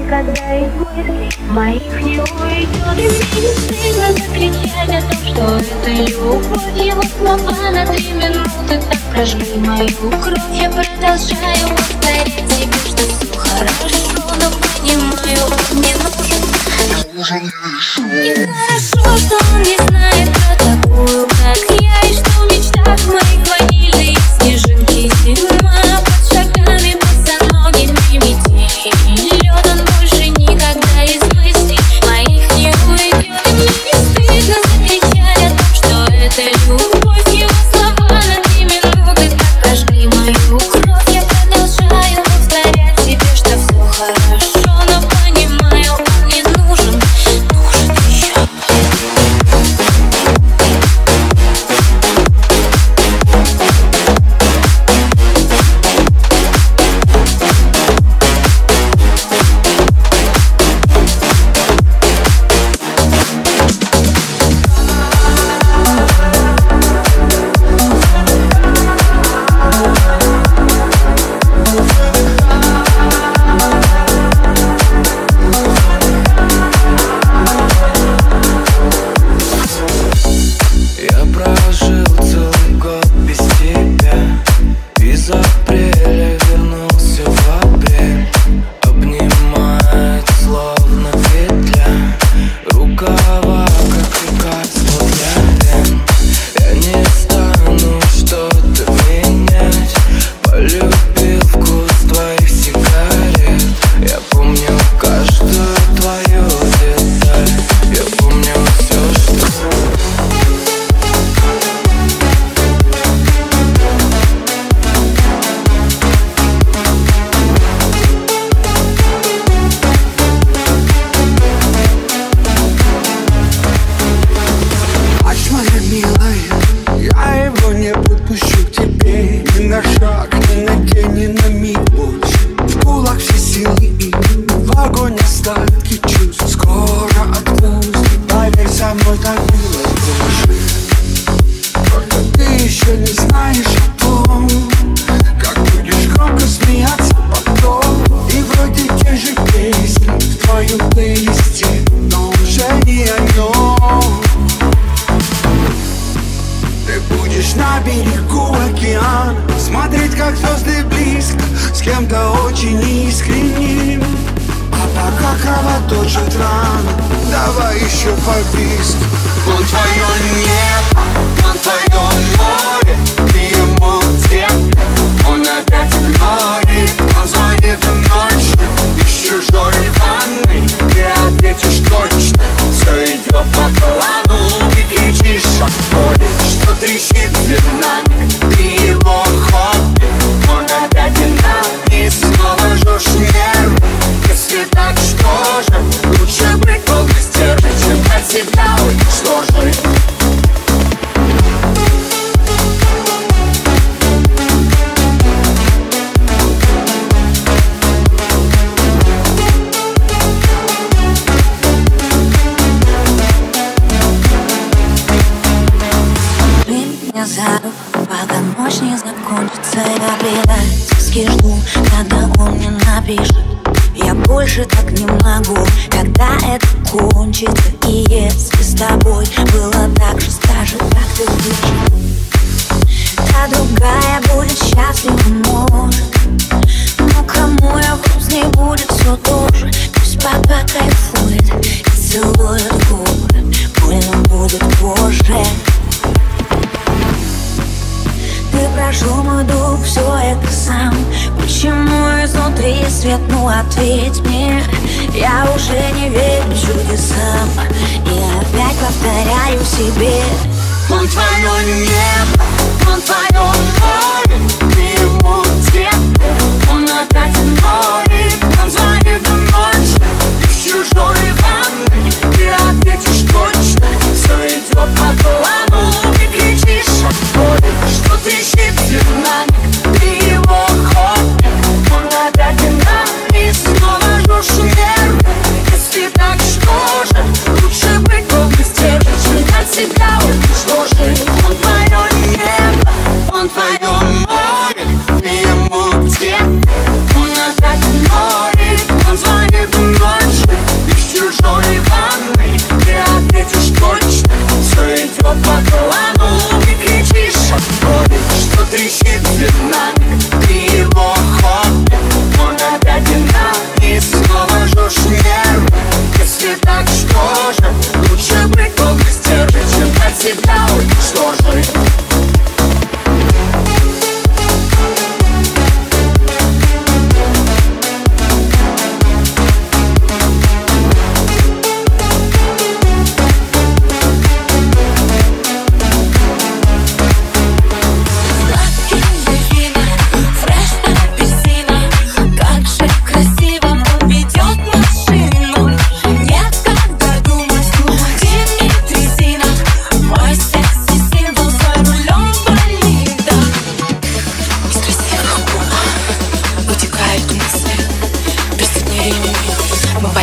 никогда из мыслей моих не уйдет. И мне не стыдно закричать о том, что это любовь. Его слова на 3 минуты так прожгли мою кровь. Я продолжаю повторять тебе, что все хорошо, но понимаю, он не нужен. И хорошо, что он не знает про такую, как я. И что в мечтах моих ванильные снежинки зима. Под шагами босоногими метели лед, он больше никогда из мыслей моих не уйдет. И мне не стыдно закричать о том, что это любовь. Его слова на 3 минуты так прожгли мою кровь. Я продолжаю повторять тебе, что все хорошо, но понимаю, он не нужен, нужен еще. Пока ночь не закончится, я предательски жду, когда он мне напишет. Я больше так не могу, когда это кончится. И если с тобой было так же, скажи, как ты выжил. Та другая будет счастлива, может. Но кому я грустней будет все тоже. Пусть пока кайфует и целует губы, больно будет позже. Ты прошел мой дух, все это сам. Почему изнутри свет, ну ответь мне. Я уже не верю чудесам и опять повторяю себе: он твое небо, он твое море, ты ему тепло, он опять море. Он звонит ночью из чужой ванны, ты ответишь точно, все идет по плану. Ты кричишь от боли, что трещит нами, ты его хобби. Он опять нами, снова жжешь нервы. Если так, что же, лучше быть глупостью, чем от себя уничтожить. Он твое небо, он твое море, ты ему где? Он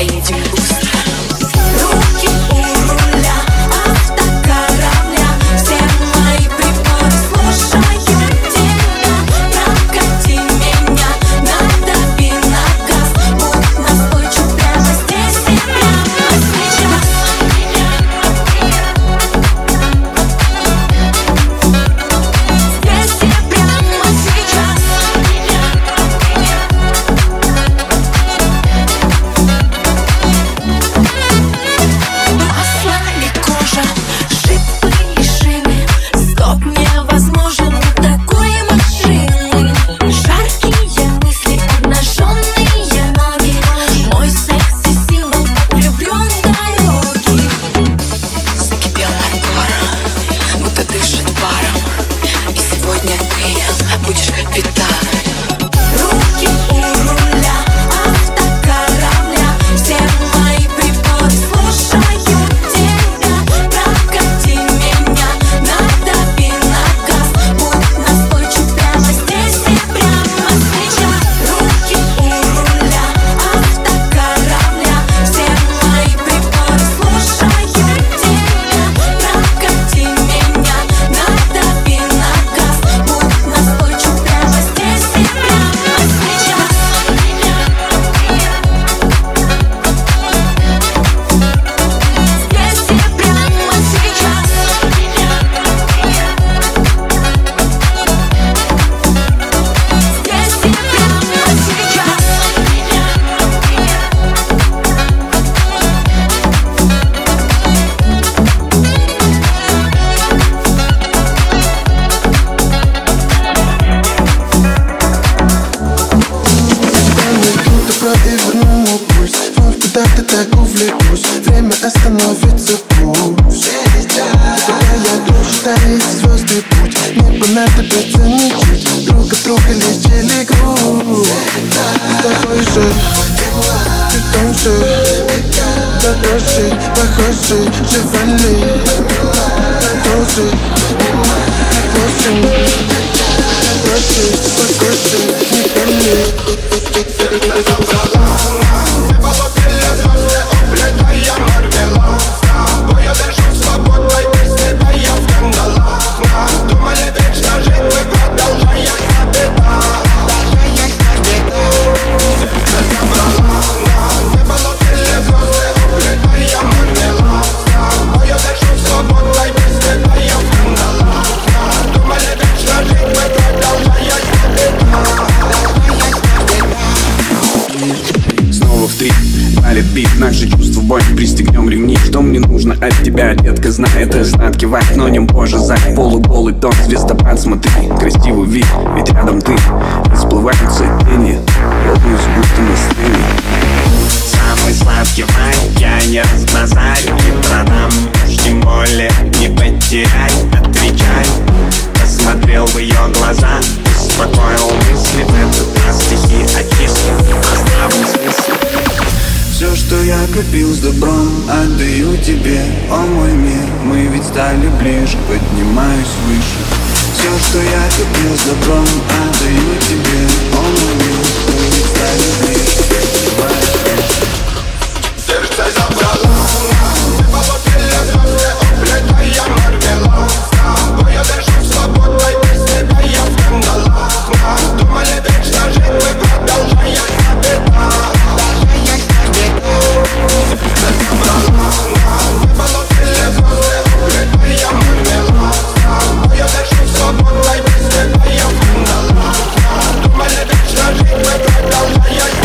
поедем быстро. Руки у руля автокоравля, все мои приборы слушают тебя. Прокати меня, надави на газ, будь настойчив прямо здесь и прямо сейчас. Здесь и прямо сейчас. Масло и кожа, шипы и шины, стоп невозможен у такой машины. Жаркие мысли, обнаженные ноги, мой секси-символ, влюблен в дороги. Закипел мотор, будто дышит паром, и сегодня ты будешь капитаном. Руки у руля автокоравля, все мои приборы слушают тебя. Прокати меня, надави на газ, будь настойчив прямо здесь и прямо сейчас. Руки у руля автокоравля, все мои приборы слушают тебя. Прокати меня, надави на газ, будь настойчив прямо здесь и прямо сейчас. Здесь и прямо сейчас. Здесь и прямо сейчас. Минута проверну мой пульс, вновь куда-то так увлекусь, время остановится пусть. Когда я грушу, тает звездный путь, не понадобится ничуть, друг от друга лечили грудь. Такой же, ты тоньше, дороже, похожи, живали, тоже, проще, похожи, не пали. Снова в три палит бит, наши чувства в бой, пристегнем ремни. Что мне нужно от тебя, детка, знай, это знат, кивать, но не позже за полуголый тон, звездопад, смотри, красивый вид, ведь рядом ты, расплываются тени, плотную сгустку на сцене. Самый сладкий вайн, я не разбазарю, не продам, уж тем более не потеряй, отвечай. Посмотрел в ее глаза, успокоил мысли, в этот раз стихи окисли, оставлю смысл. Все, что я копил с добром, отдаю тебе, о мой мир. Мы ведь стали ближе, поднимаюсь выше. Все, что я копил с добром, отдаю тебе, о мой мир. Мы ведь стали ближе, поднимаюсь выше. Сердце забрала, небо лупили звезды, уплетая мармелад. Тобой я дышу свободой, без тебя я в кандалах. Думали вечно жить, мы продолжая капитан. Сердце забрала, небо лупили звезды, уплетая мармелад. Тобой я дышу свободой, без тебя я в кандалах. Думали вечно жить, мы продолжая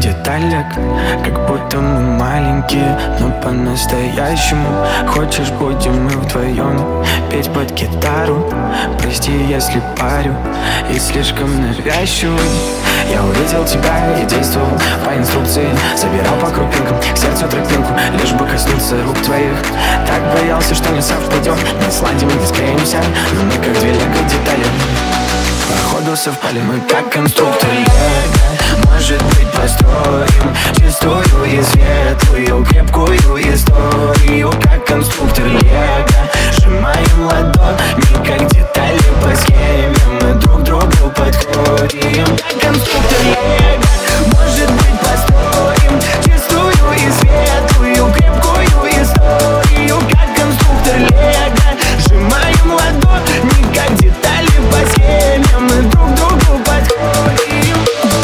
деталек, как будто мы маленькие, но по-настоящему. Хочешь, будем мы вдвоем петь под гитару? Прости, если парю и слишком навязчивый. Я увидел тебя и действовал по инструкции. Собирал по крупинкам к сердцу тропинку, лишь бы коснуться рук твоих. Так боялся, что не совпадем. На слайде мы не склеимся, но мы как две лего-детали. Походу совпали мы как конструктор лего. Может быть, построим чистую и светлую, крепкую историю, как конструктор лего. Сжимаем ладони, как детали по схеме, мы друг другу подходим, как конструктор лего. Может быть, построим чистую и светлую, крепкую историю, как конструктор лего. Сжимаем ладони, как детали по схеме, мы друг другу подходим.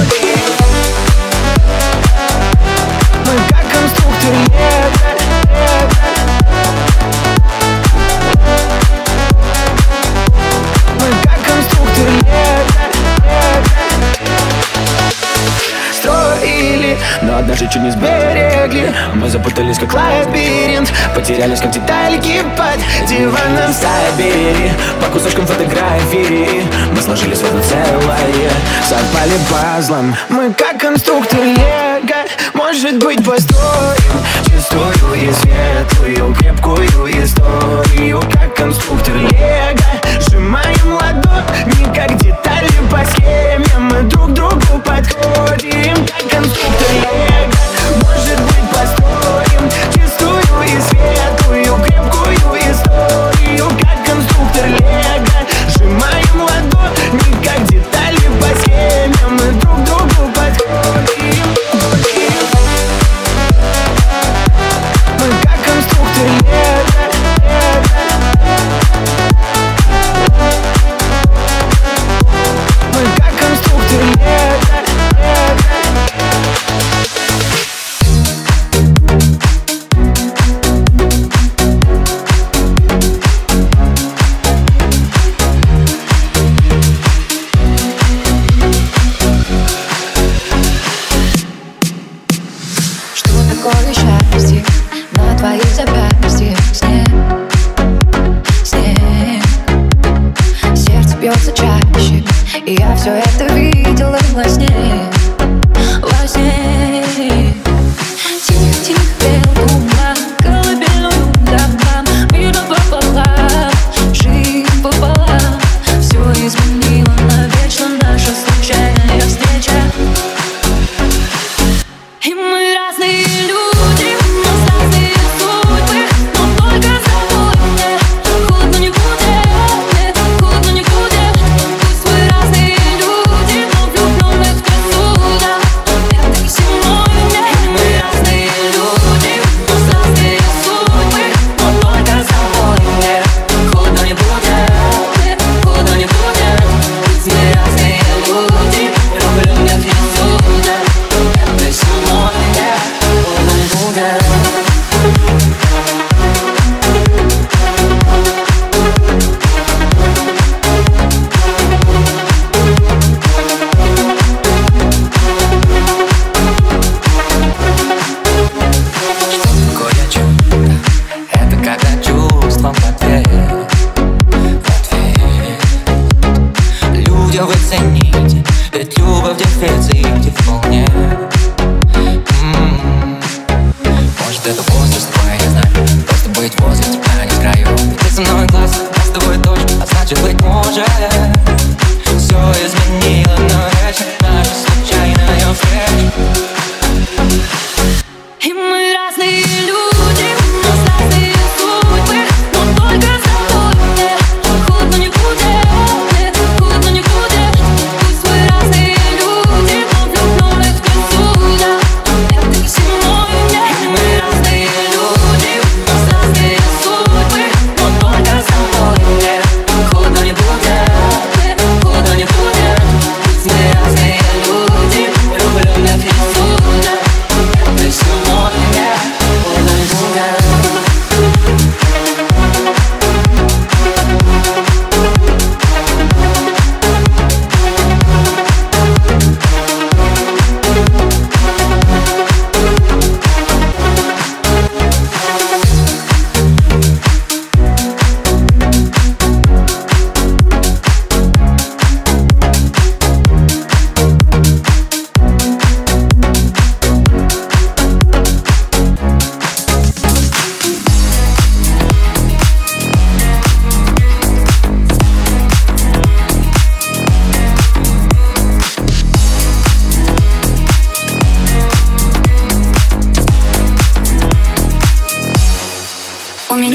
Мы как конструктор лего. Мы как конструктор лего. Строили, но однажды чуть не сберегли. Мы запутались как лабиринт, потерялись как детальки под диваном стабили. По кусочкам фотографии мы сложились в одно целое, совпали пазлом. Мы как конструктор лего. Может быть, построим чистую и светлую, крепкую историю, как конструктор лего. Сжимаем ладони, как детали по схеме, мы друг другу подходим, как конструктор лего. Может быть, построим чистую и светлую, крепкую историю, как конструктор лего. Сжимаем ладони, как детали по схеме, мы друг другу подходим. Мы как конструктор лего. Мы как конструктор лего. Что такое счастье на твоих запястьях? Снег, снег. Сердце бьется чаще, и я все это видела во сне, во сне. Тихо-тихо пел туман, колыбельную домам. Мир пополам, жизнь пополам. Все изменило навечно наша случайная встреча. И мы разные люди.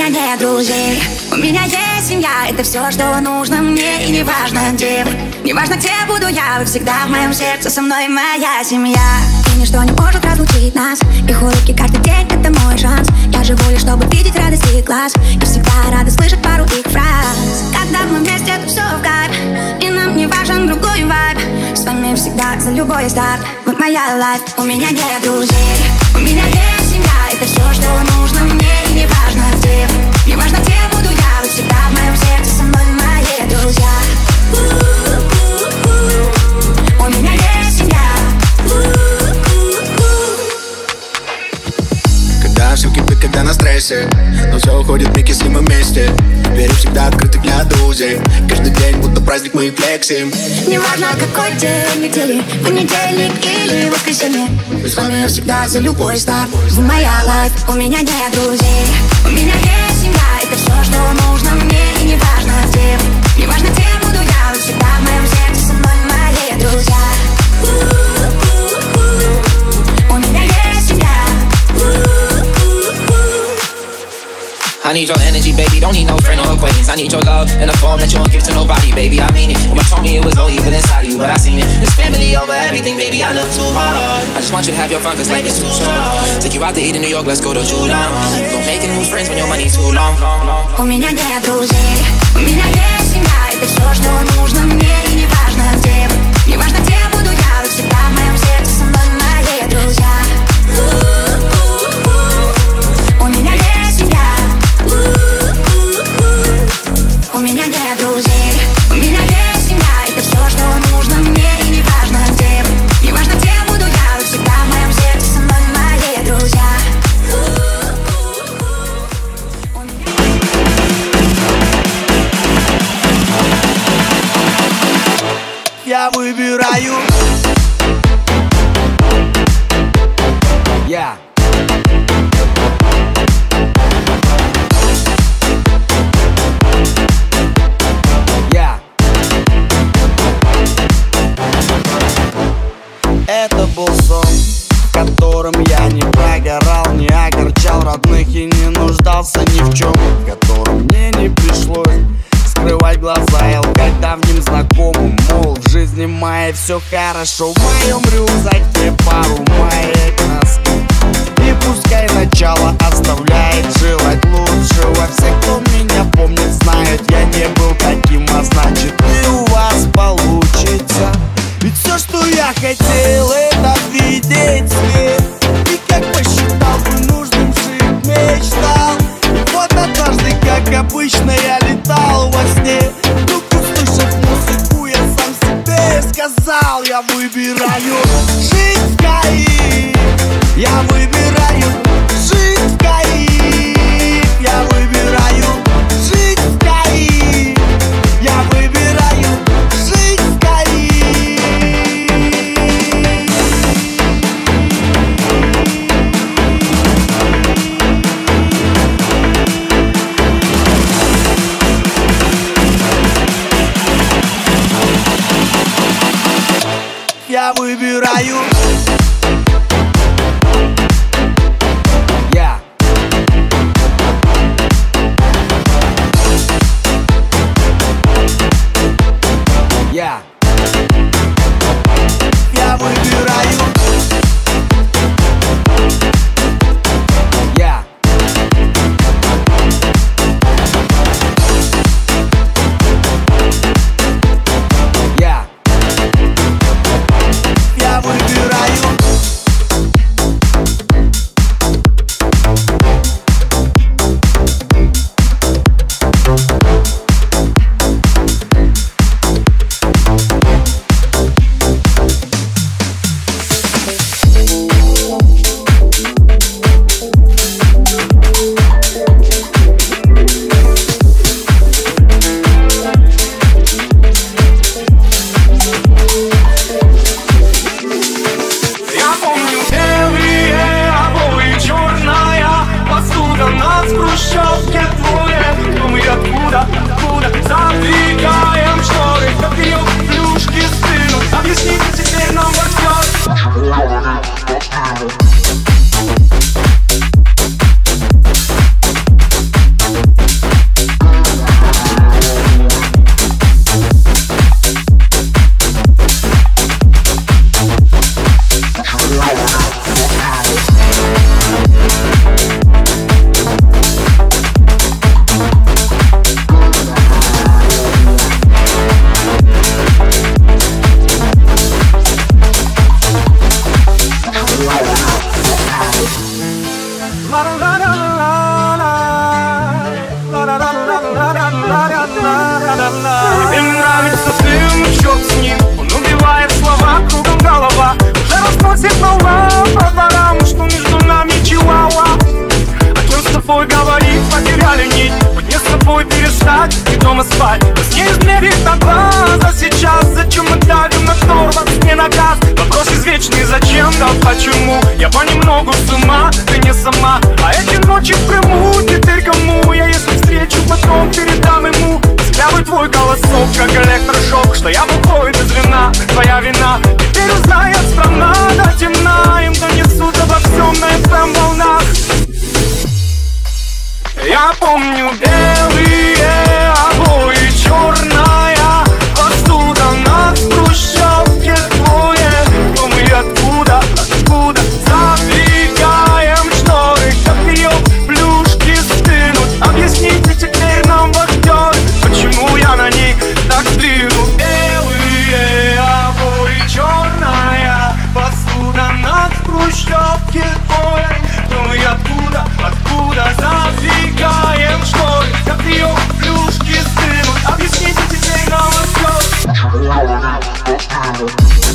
меня нет друзей. У меня есть семья, это все, что нужно мне. И неважно где вы, неважно где буду я, вы всегда в моем сердце, со мной моя семья. И ничто не может разлучить нас, их улыбки каждый день, это мой шанс. Я живу лишь, чтобы видеть радость их глаз, и всегда рада слышать пару их фраз. Когда мы вместе, это все в кайф, и нам не важен другой вайб. С вами всегда за любой старт, вот моя лайф. У меня нет друзей, у меня есть семья, это все, что нужно мне. И неважно где, неважно где буду я, вы всегда в моем сердце, со мной мои друзья. У меня есть семья. Когда все кипит, когда на стрессе, но все уходит в миг, если мы вместе. Двери всегда открыты для друзей, каждый день будто праздник мы флексим. Неважно какой день недели, понедельник или воскресенье, с вами я всегда за любой старт. Вы моя лайф, у меня нет друзей, у меня есть семья, это все, что нужно мне. И неважно где, неважно где буду я, вы всегда в моем сердце, со мной мои друзья. У меня есть семья. I need your energy, baby, don't need no friend or acquaintance. I need your love in a form that you won't give to nobody, baby, I mean it. You told me it was all evil inside of you, but I seen it. It's family over everything, baby, I look too hard. I just want you to have your fun, cause life is too short. Take you out to eat in New York, let's go to Julan. Don't make new friends when your money's too long. У меня нет друзей, у меня есть семья, это все, что нужно мне. И неважно где, неважно где буду я, вы всегда в моем сердце, со мной мои друзья. У меня есть семья. У меня нет друзей, у меня есть семья, это все, что нужно мне. И неважно где, неважно где буду я, вы всегда в моем сердце, со мной мои друзья. Я выбираю. Я Это был сон, в котором я не прогорал, не огорчал родных и не нуждался ни в чем, в котором мне не пришлось скрывать глаза и лгать давним знакомым, мол, в жизни моей все хорошо. В моем рюкзаке пару маек носки, и пускай начало оставляет желать лучшего. Все, кто меня помнит, знают, я не был таким, а значит и у вас получится. Ведь все, что я хотел, это видеть свет, и как посчитал бы нужным жить, мечтал. И вот однажды, как обычно, я летал во сне, вдруг услышав музыку, я сам себе сказал: я выбираю жить в Каире, я выбираю жить в Каире, я выбираю жить в Каире, я выбираю жить в Каире. Я выбираю. Я выбираю. Я выбираю. Тебе нравится дым, черт с ним. Он убивает слова, кругом голова. Уже разносит волна по дворам, что между нами чиуауа. О чем с тобой говорить, потеряли нить. Мне с тобой перестать и дома спать. Нас не измерить на глаз, а сейчас зачем мы давим на тормоз, не на газ? Вопрос извечный, зачем, да почему? Я понемногу с ума, ты не сама. А эти ночи в Крыму, теперь кому? Я если встречу, потом передам ему. Взглядывай твой голосок, как электрошок. Что я бухой без вина, твоя вина. Теперь узнает страна до темна. Им донесут обо всем на FM волнах. Я помню белые обои, черная посуда на хрущевке твое. Но мы откуда задвигаем шторы, как ее плюшки стынут. Объясните теперь нам, вахтеры, почему я на них так стрину. Белые обои, черная посуда на хрущевке твое. Но мы откуда задвигаем шторы, как ее плюшки стынут. Объясните теперь нам, вахтеры.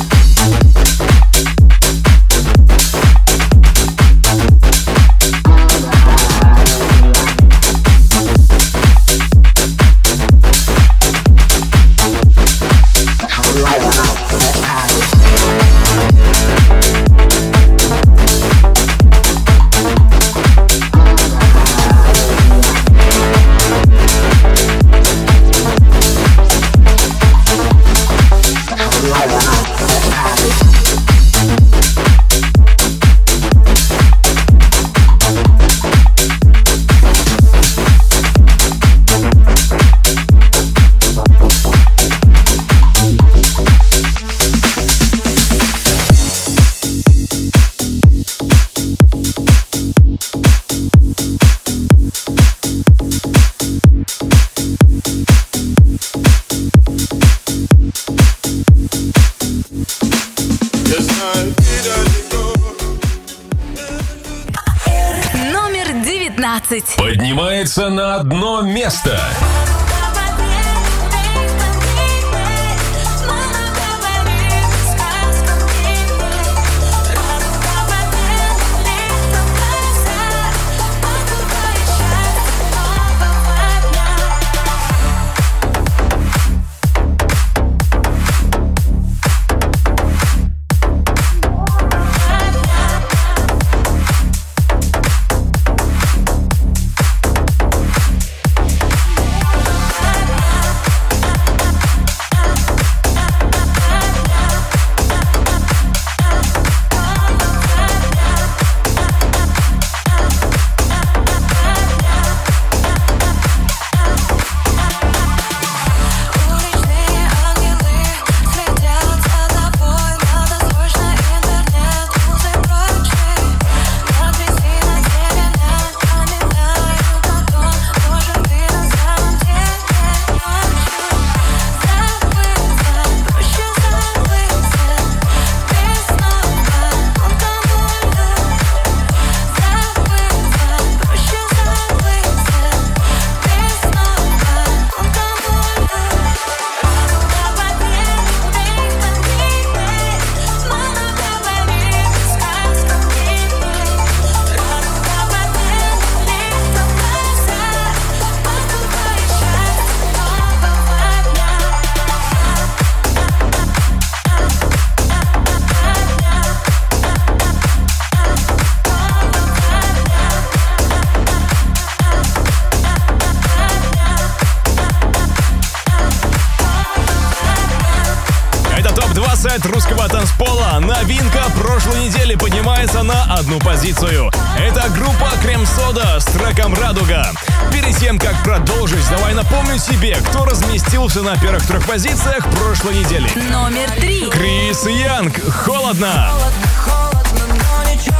Поднимается на одно место. Русского танцпола. Новинка прошлой недели поднимается на одну позицию. Это группа Крем-Сода с треком «Радуга». Перед тем, как продолжить, давай напомню себе, кто разместился на первых 3 позициях прошлой недели. Номер 3. Крис Янг. «Холодно». Холодно, но ничего.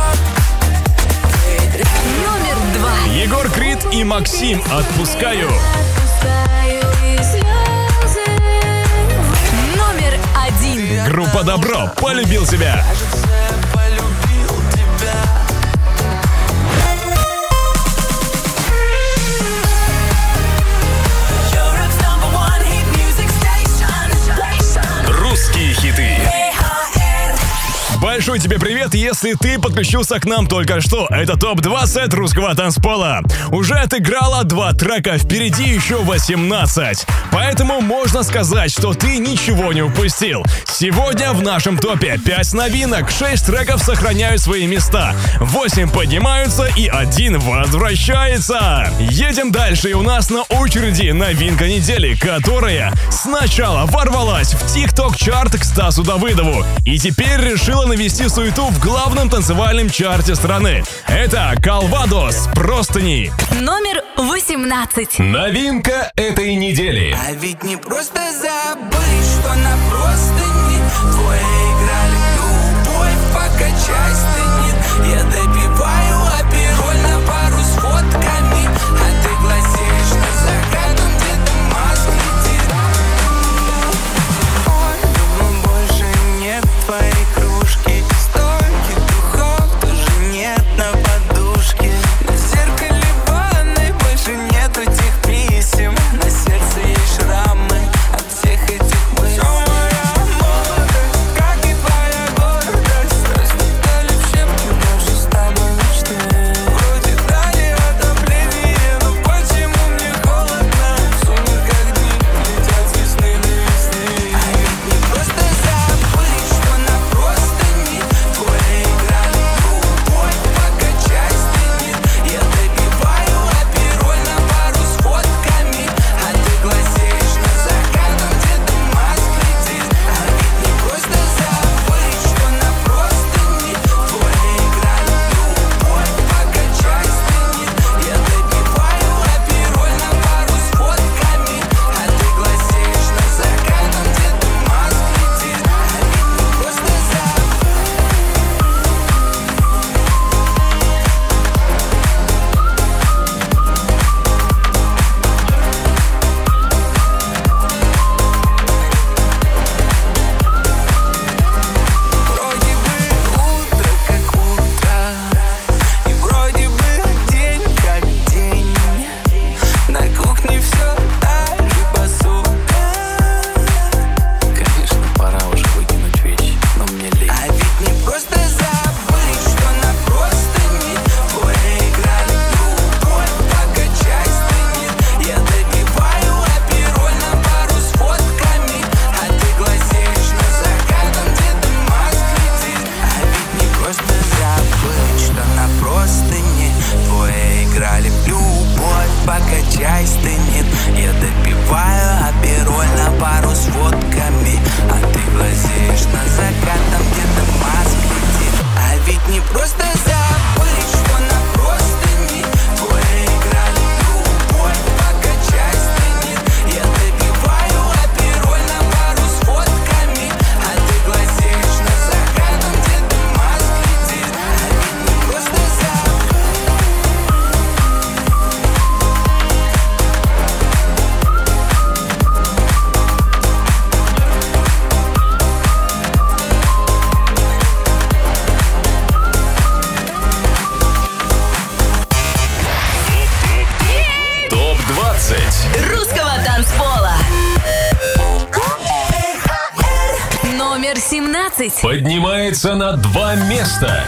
и Максим «Отпускаю». Номер 1. Группа «Добро» «Полюбил тебя». Русские хиты. Большой тебе привет, если ты подключился к нам только что. Это ТОП-20 русского танцпола. Уже отыграла 2 трека, впереди еще 18. Поэтому можно сказать, что ты ничего не упустил. Сегодня в нашем топе 5 новинок, 6 треков сохраняют свои места, 8 поднимаются и 1 возвращается. Едем дальше, и у нас на очереди новинка недели, которая сначала ворвалась в ТикТок-чарт к Стасу Давыдову и теперь решила навести суету в главном танцевальном чарте страны. Это Calvados «Простыни». Номер 18. Новинка этой недели. А ведь не просто забыть, что на простыни твои играли любовь, покачай стынет. Я допиваю апероль на пару с фотками, а ты глазеешь на закатом, где-то маск летит. Ой, думаю, больше нет твоей кружки, стойки духов тоже нет на подушке. На зеркале ванной больше нету тех писем, на сердце есть шрамы от всех этих мыслей. Все моя молодость, как и твоя гордость, расцветали в щепки наши с тобой мечты. Вроде дали отопление, но почему мне холодно? В сумерках дни летят с весны до весны. А ведь не просто забыть, что на простыни твои играли любовь, покачай стынет. Я допиваю апероль на пару с фотками, а ты глазеешь на закатом, где-то маск летит. А ведь не просто забыть, что на простыни твои играли любовь, покачай стынет. Я допиваю апероль на пару с фотками, а ты глазеешь на закатом, где-то маск летит. А ведь не просто забыть. Вроде бы утро как утро, и вроде бы день как день. На кухне все так же посуда. Конечно, пора уже выкинуть вещи, но мне лень. А ведь не просто забыть, что на простыни твои играли любовь, покачай стынет. Я допиваю апероль на пару с фотками, а ты глазеешь на закатом, где-то маск летит. А ведь не просто забыть, что на простыни твои играли в любовь, покачай стынет. Я допиваю апероль на пару с фотками, а ты глазеешь на закатом, где-то маск летит. А ведь не просто забыть, что на простыни твои играли любовь, покачай стынет. Я допиваю апероль на пару с фотками, а ты глазеешь на закатом, где-то маск летит. А ведь не просто забыть. ТОП-20. Русского танцпола. Номер 17. Поднимается на 2 места.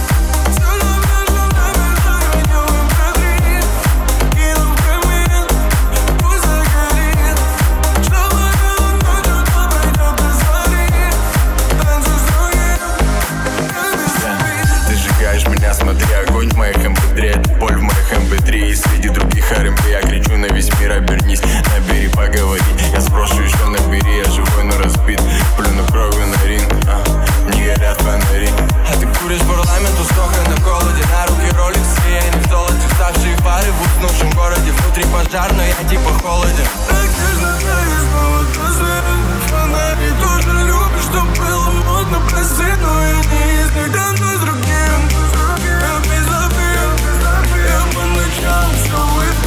Ты сжигаешь меня, смотри, огонь в моих MP3. Это боль в моих MP3. И среди других R&B я кричу на весь мир: обернись, набери, поговори. Я спрошу еще, набери, я живой, но разбит. Плюну кровью на ринг, не горят фонари. А ты куришь парламент, устока на холоде. На руки роликс, я не в золоте. Ставшие фары в уснувшем городе. Внутри пожар, но я типа холоден. Так нежно тянешь, снова красавец. Фонари тоже любишь, что было модно, прости, но я не из них, танцуй с другим. Я без обид, я по ночам все выпью.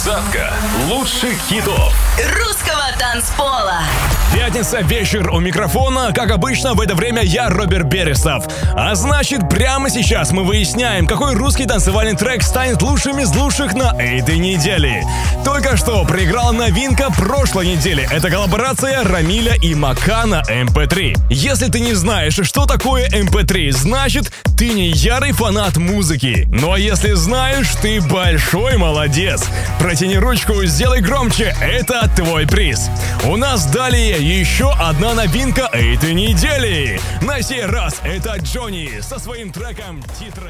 Двадцатка лучших хитов русского танцпола. Пятница, вечер у микрофона. Как обычно, в это время я, Роберт Берестов. А значит, прямо сейчас мы выясняем, какой русский танцевальный трек станет лучшим из лучших на этой неделе. Только что проиграла новинка прошлой недели. Это коллаборация Рамиля и Макана MP3. Если ты не знаешь, что такое MP3, значит, ты не ярый фанат музыки. Ну а если знаешь, ты большой молодец. Протяни ручку, сделай громче. Это твой приз. У нас далее еще одна новинка этой недели. На сей раз это Джонни со своим треком «Титры».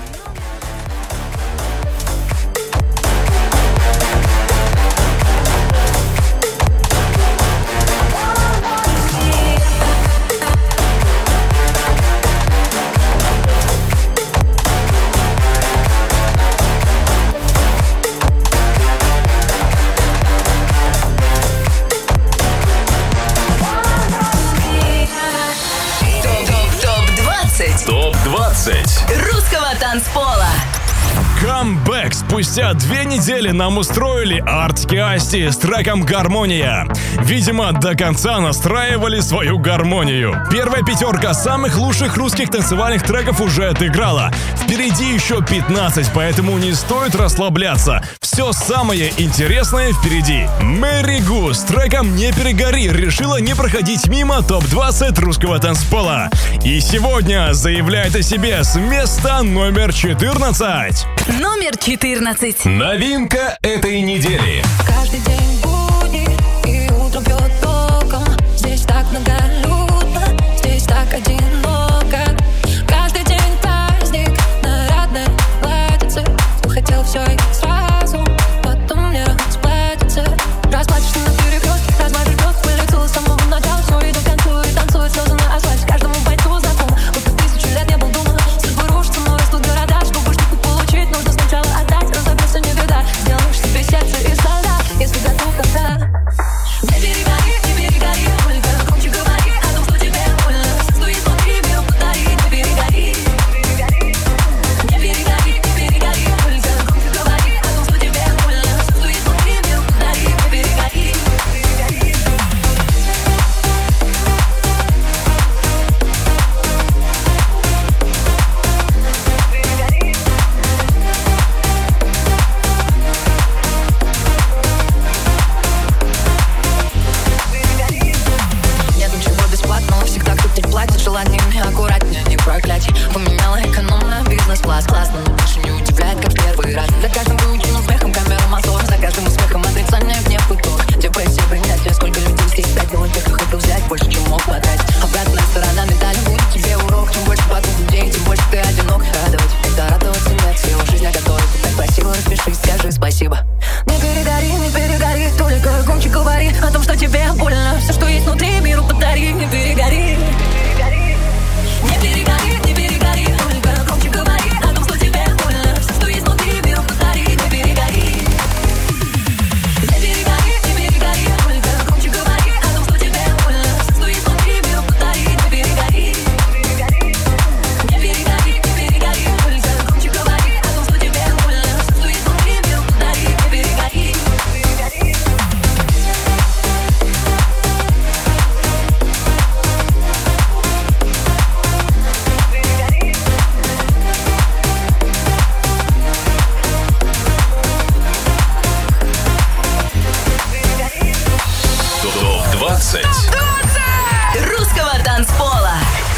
ТОП-20 русского танцпола. Камбэк. Спустя 2 недели нам устроили Arctic и Asti с треком «Гармония». Видимо, до конца настраивали свою гармонию. Первая пятерка самых лучших русских танцевальных треков уже отыграла. Впереди еще 15, поэтому не стоит расслабляться. Все самое интересное впереди. Мэри Гу с треком «Не перегори» решила не проходить мимо ТОП-20 русского танцпола. И сегодня заявляет о себе с места номер 14. Номер 14. Новинка этой недели. Каждый день будни и утро бьет током. Здесь так многолюдно, здесь так одиноко. Каждый день праздник, нарядное платьице. Кто хотел все и сразу, потом не расплатится. Расплачешься наперекрёст, размажешь бёд по лицу с самого начала. Все идут, танцуют, танцуют, слезы на асфальте. Каждому бойцу знаком, будто 1000 лет не был дома. Судьбы рушатся, но растут города. Чтобы штуку получить, нужно сначала отдать. Разобьется не беда, сделаешь себе сердце из льда, если готов тогда. Не перегори, не перегори, только громче говори о том, что тебе больно. Что есть внутри, бил подари, не перегори. Не перегори, не перегори, только громче говори о том, что тебе больно. Что есть внутри, бил подари, не перегори. Нет ничего бесплатного, всегда кто-то платит. Желаниями аккуратнее, не проклятие. Поменяла экономно, бизнес-класс. Классно, но больше не удивляет, как в первый раз. За каждым выученным смехом камера мотор. За каждым успехом отрицание в непуток. Депрессия, принятие, сколько людей здесь хотел успехов это взять, больше, чем мог потратить. Обратная сторона медали будет тебе урок. Чем больше вокруг людей, тем больше ты одинок. Радовать, это радоваться нет сил. Жизнь, о которой ты так просила, распишись, скажи спасибо. Не перегори, только громче говори о том, что тебе больно. Все, что есть внутри, миру подари, не перегори. Не перегори, не перегори, только громче говори о том, что тебе больно. Все, что есть внутри, миру подари, не перегори. Не перегори, не перегори, только громче говори о том, что тебе больно. Все, что есть внутри, миру подари, не перегори. Не перегори, не перегори, только громче говори о том, что тебе больно. Все, что есть внутри, миру подари, не перегори. ТОП-20 русского танцпола.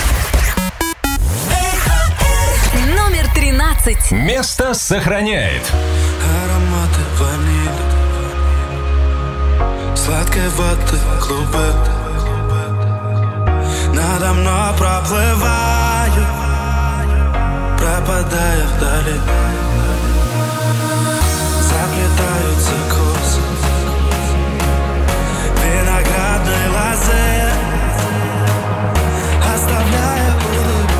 Номер 13. место сохраняет. Ароматы ванили, сладкой воды клубы надо мной проплывают, пропадая вдали. Заплетаются косы виноградной лозы, оставляя улыбку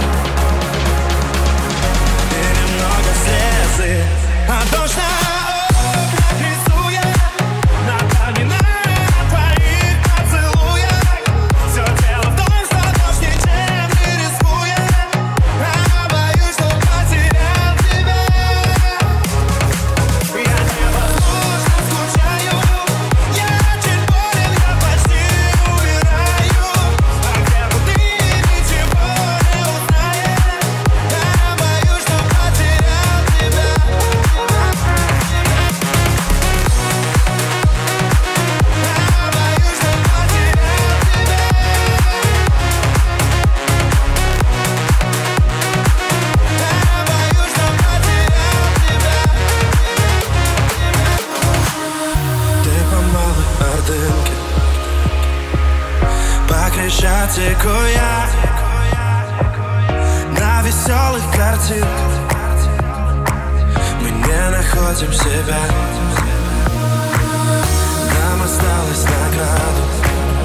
и немного слезы. А дождь рисуя на каменной твоих поцелуях. Все дело в том, что дождь ничем не рискует. А боюсь, что потерял тебя. практикуя на веселых картин. Мы не находим себя. Нам осталось на градус.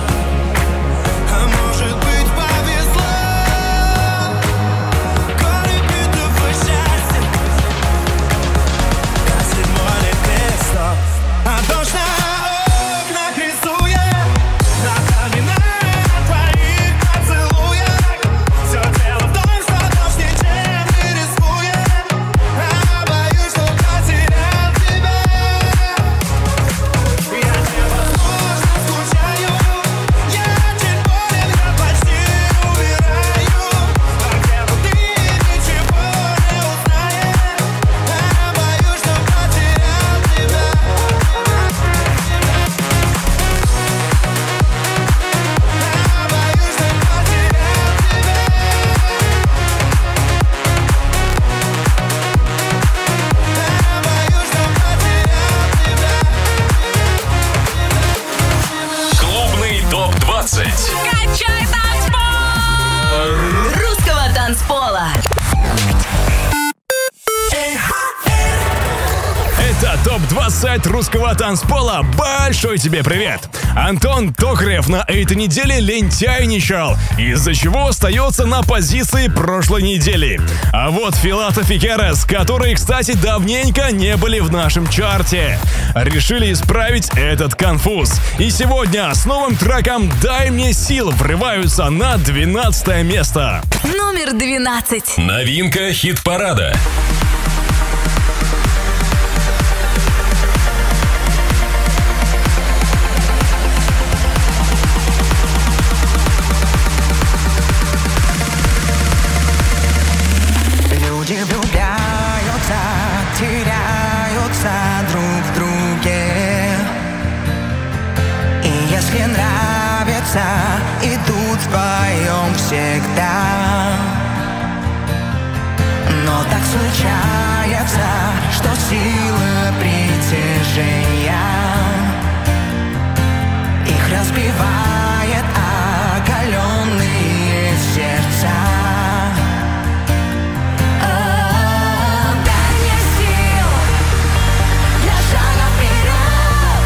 А может быть повезло. Горе битого счастья. Гасит мой лепесток. А дождь на окнах рисует. Напоминая о твоих поцелуях. Все дело в том, что дождь ничем не рискует. А боюсь, что потерял тебя. Я невозможно скучаю. Я чуть болен, я почти умираю. А где-то ты ничего не узнаешь. А боюсь, что потерял тебя. Клубный топ-20. Качай танцпол! Русского танцпола. Это ТОП-20 русского танцпола. Большой тебе привет! Антон Токарев на этой неделе лентяйничал, из-за чего остается на позиции прошлой недели. А вот Филатов и Керес, которые, кстати, давненько не были в нашем чарте, решили исправить этот конфуз. И сегодня с новым треком «Дай мне сил» врываются на 12 место. Номер 12. Новинка хит-парада. Люди влюбляются, теряются друг в друге. И если нравится, идут вдвоем всегда. Но так случается, что сила притяжения их разбивает оголенные сердца. Дай мне сил для шага вперед.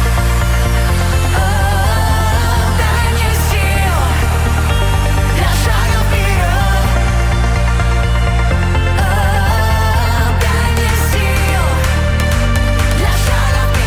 Дай мне сил для шага вперед. Дай мне сил для шага вперед.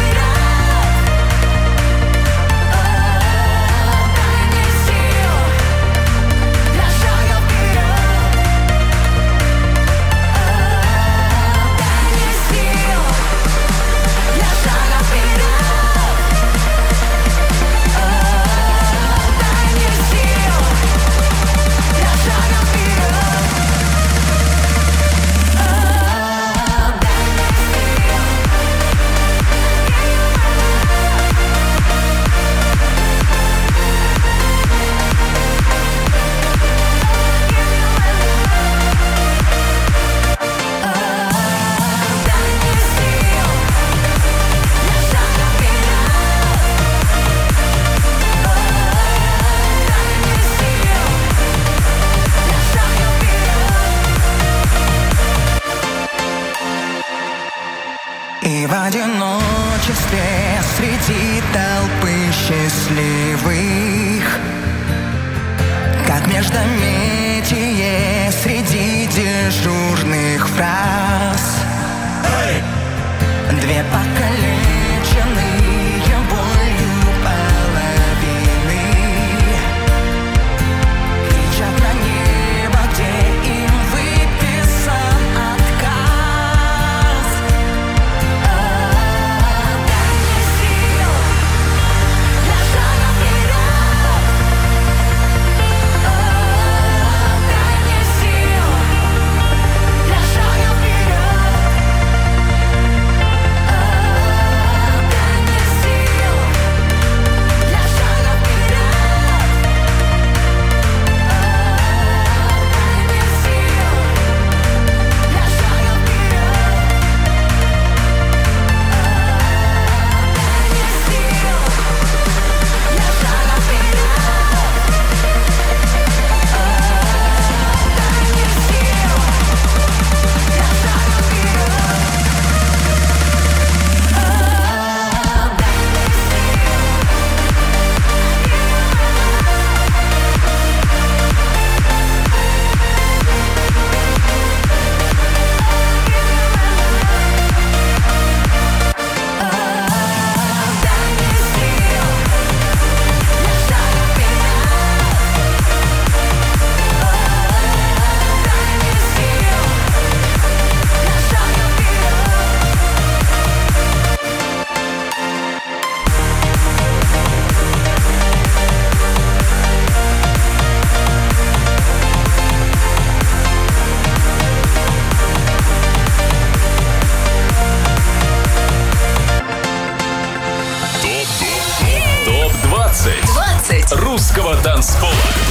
танцпола.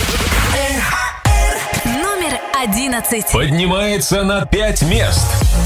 Номер 11. Поднимается на 5 мест.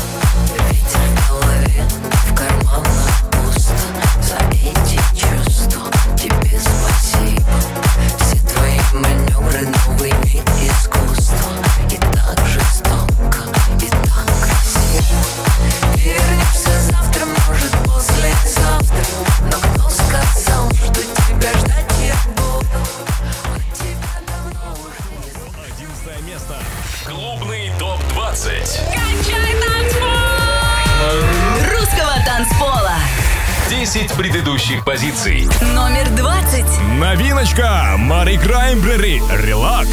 Клубный ТОП-20. Качай танцпол! Русского танцпола. 10 предыдущих позиций. Номер 20. Новиночка. Мари Краймбрери. Релакс.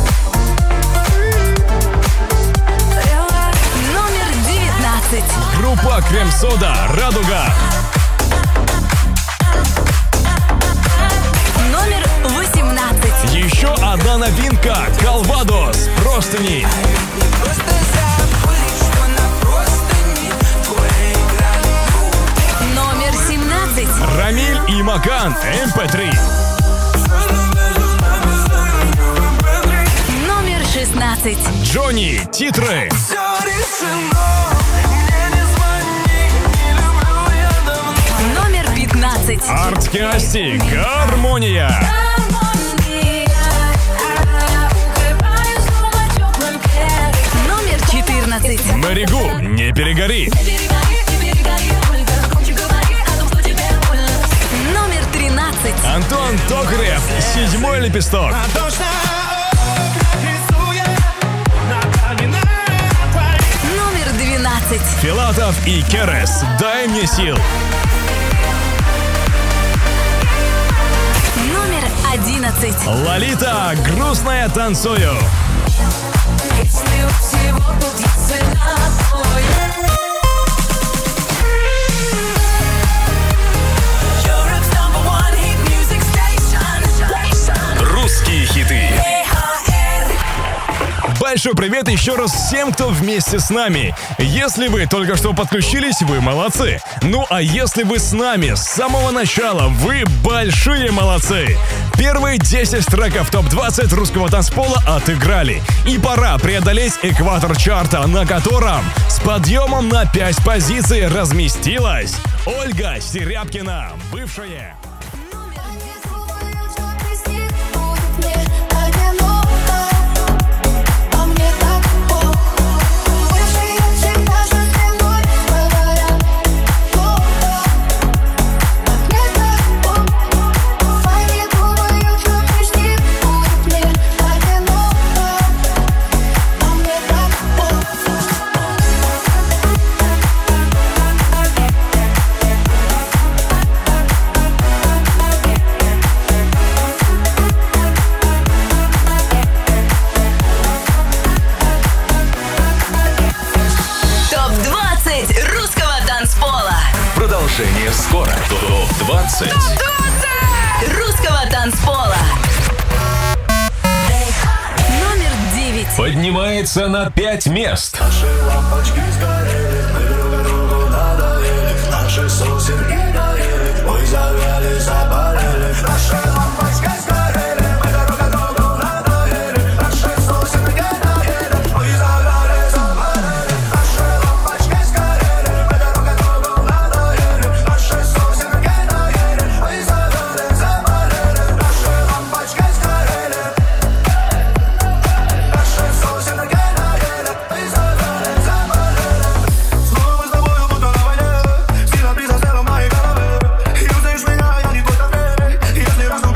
Номер 19. Группа Крем-Сода. Радуга. Номер 18. Еще одна новинка. Калвадос. Простыни. Номер 17. Рамиль и Макан. MP3. Номер 16. Джонни. Титры. Номер 15. Арт Касти. Гармония. Номер 14. Маригу. Не перегори. Номер 13. Антон Токарев. Седьмой лепесток. Номер 12. Филатов и Керес. Дай мне сил. Номер 11. Лолита. Грустная танцую. Русские хиты. Большой привет еще раз всем, кто вместе с нами. Если вы только что подключились, вы молодцы. Ну а если вы с нами с самого начала, вы большие молодцы. Первые 10 треков ТОП-20 русского танцпола отыграли. И пора преодолеть экватор чарта, на котором с подъемом на 5 позиций разместилась Ольга Серябкина, бывшая. Продолжение скоро. ТОП-20. Русского танцпола. Номер 9. Поднимается на 5 мест. Наши лампочки сгорели, мы друг другу надоели, наши сосенки горели, мы завяли, заболели. Наши лампочки сгорели, мы друг другу надоели, наши сосенки горели, мы завяли, заболели. Наши лампочки сгорели, мы друг другу надоели, наши сосенки горели, мы завяли, заболели. Наши лампочки сгорели, наши сосенки горели, мы завяли, заболели. Снова с тобою будто на войне, сила приза в моей голове. И узнаешь меня, я не тот, а ты. Если разлука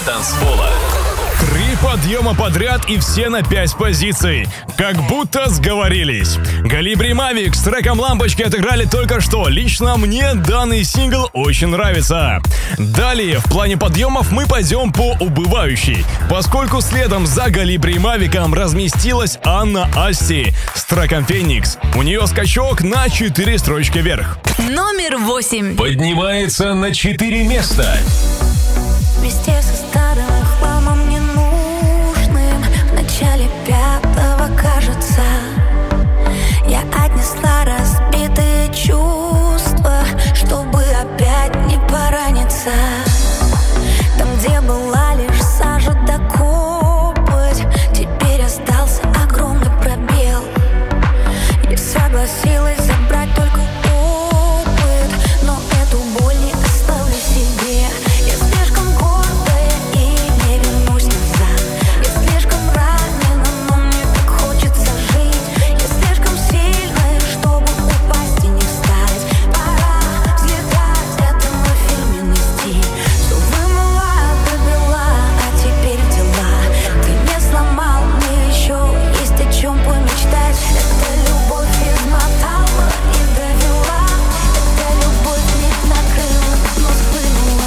танцпола. 3 подъема подряд и все на 5 позиций. Как будто сговорились. Галибри и Мавик с треком «Лампочки» отыграли только что. Лично мне данный сингл очень нравится. Далее, в плане подъемов мы пойдем по убывающей, поскольку следом за Галибри и Мавиком разместилась Анна Асти с треком «Феникс». У нее скачок на 4 строчки вверх. Номер 8. Поднимается на 4 места. Вместе со старым хламом ненужным в начале 5-го, кажется, я отнесла разбитые чувства, чтобы опять не пораниться. Там, где была лишь сажа да копоть, теперь остался огромный пробел. Я согласилась забрать только опыт, но эту боль не оставлю себе. Я слишком гордая и не вернусь назад. Я слишком ранена, но мне так хочется жить. Я слишком сильная, чтобы упасть и не встать. Пора взлетать, это мой фирменный стиль. Все вымыла, добила, а теперь дела. Ты не сломал, мне еще есть о чем помечтать. Это любовь измотала и довела. Это любовь не накрыла, но сплынула.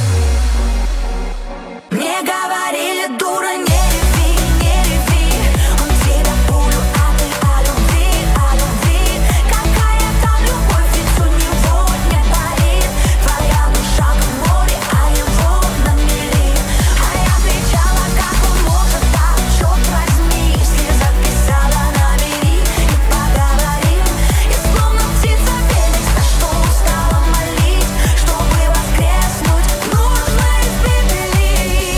Мне говорили, дура, не реви, не реви. Он тебя пулю, а ты о любви. Какая там любовь, ведь у него не болит. Твоя душа как море, а его на мели. А я кричала, как он может так, черт возьми. Если записала, набери и поговорим. Я словно птица Феникс, на что устала молить. Чтобы воскреснуть, нужно испепелить.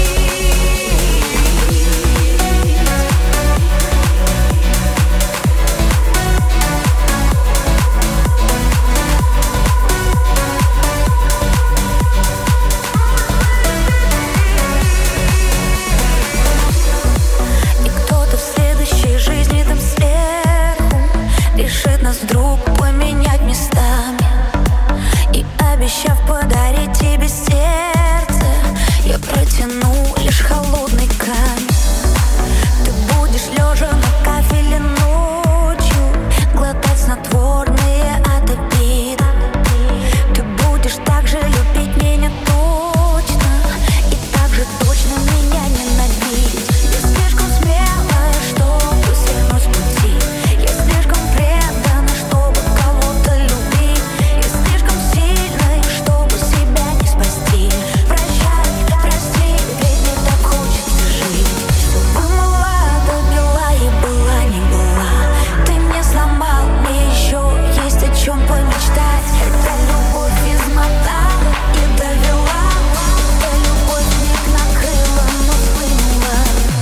И кто-то в следующей жизни там сверху решит нас вдруг поменять местами. И обещав подарить тебе сердце, я протяну лишь холодный камень. Ты будешь лежа на кафеле ночью глотать снотворные от обид. Ты будешь так же любить меня точно и так же точно меня ненавидеть. Я слишком смелая, чтобы свернуть с пути. Я слишком предана, чтобы кого-то любить. Я слишком сильная, чтобы себя не спасти. Прощай, прости, ведь мне так хочется жить. Все вымыла, добила и была не была. Ты мне сломал, мне еще есть о чем помечтать. Эта любовь измотала и довела. Эта любовь не накрыла, но сплынула.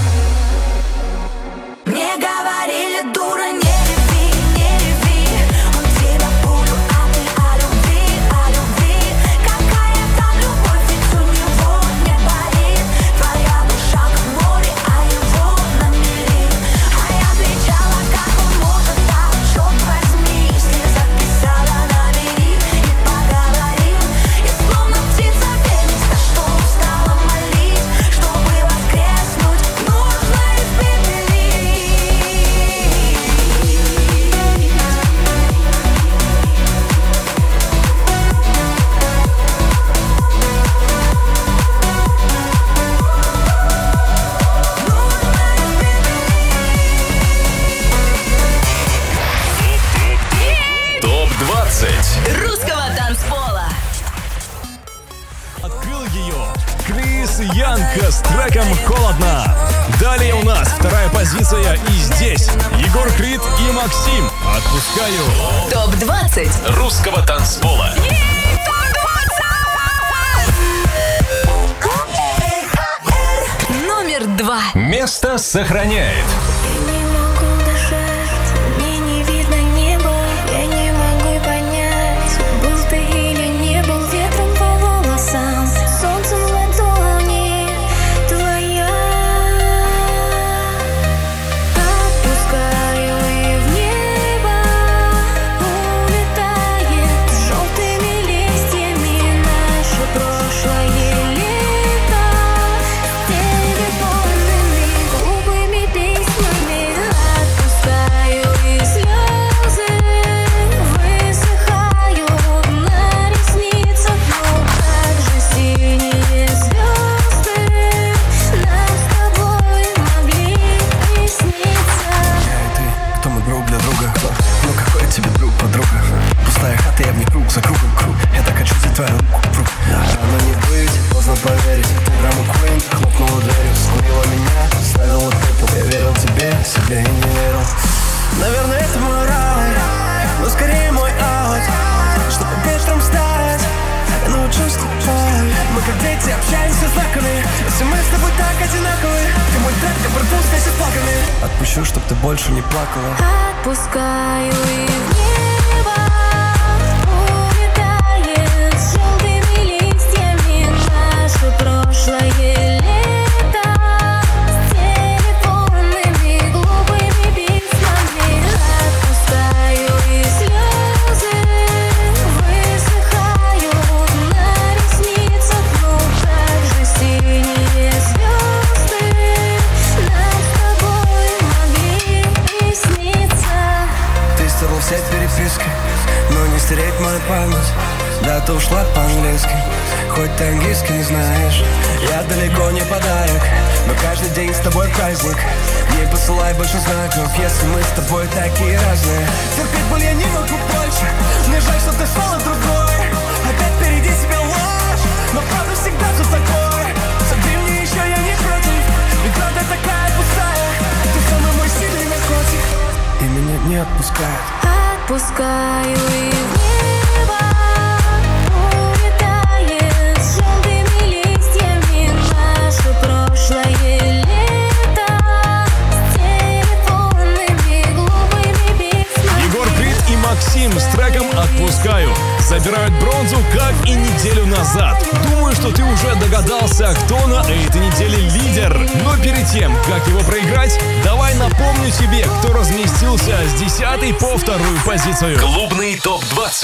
Мне говорили, дура, не реви, не реви. Он тебя пулю, а ты о любви. Какая там любовь, ведь у него не болит. Твоя душа как море, а его на мели. А я кричала, как он может так, черт возьми. Если записала, набери и поговорим. Я словно птица Феникс, на что устала молить. Чтобы воскреснуть, нужно испепелить. ТОП-20. Русского танцпола. Открыл ее Крис Янка с треком «Холодно». Далее у нас 2-я позиция, и здесь Егор Крид и Максим «Отпускаю». ТОП-20. Русского танцпола. Номер 2. Место сохраняет. Я не могу дышать, мне не видно неба. Я не могу понять, был ты или не был. Ветром по волосам, солнцем в ладони твоя. Отпускаю и в небо улетает желтыми листьями наше прошлое лето. тебе и не верил. Наверное, это мой рай, но скорее мой ад. Чтобы вечером встать, я научусь с тобой. Мы как дети общаемся знаками. Если мы с тобой так одинаковы, ты мой трек, я порву здесь с плаками. Отпущу, чтоб ты больше не плакала. Отпускаю и в небо улетает с желтыми листьями наше прошлое лето. С телефонными глупыми письмами отпускаю, и слезы высыхают на ресницах. Ну как же синие звезды нам с тобой могли присниться. Ты стерла все переписки, но не стереть мою память. Да, ты ушла по-английски, хоть ты английский не знаешь. Я далеко не подарок, но каждый день с тобой праздник. Не посылай больше знаков, если мы с тобой такие разные. Терпеть боль я не могу больше, мне жаль, что ты стала другой. Опять впереди тебя ложь, но правда всегда все такое. Согрей мне еще, я не против, ведь правда такая пустая. Ты самый мой сильный наркотик, и меня не отпускает. Отпускаю и в небо улетает с желтыми листьями наше прошлое лето. С телефонными глупыми письмами. Егор Крид и Максим с треком «Отпускаю» забирают бронзу, как и неделю назад. Думаю, что ты уже догадался, кто на этой неделе лидер. Но перед тем, как его проиграть, давай напомню тебе, кто разместился с 10 по 2-ю позицию. Клубный ТОП-20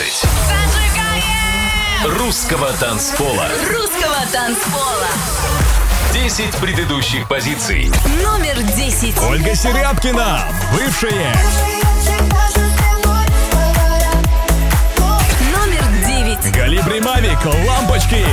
русского танцпола. Русского танцпола. 10 предыдущих позиций. Номер 10. Ольга Серябкина, «Бывшие». Номер 9. Галибри Мавик, «Лампочки».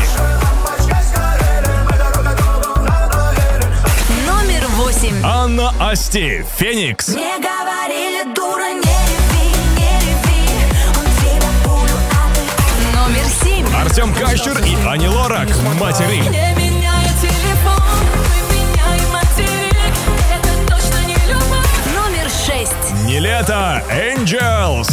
Номер 8. Анна Асти, «Феникс». Мне говорили, дура, не реви, он тебя пулю, а ты... Номер 7. Артем Кащер и Ани Лорак, «Матери». Не меняй телефон, поменяй материк, это точно не любовь. Номер 6. Нилетто, «Angels».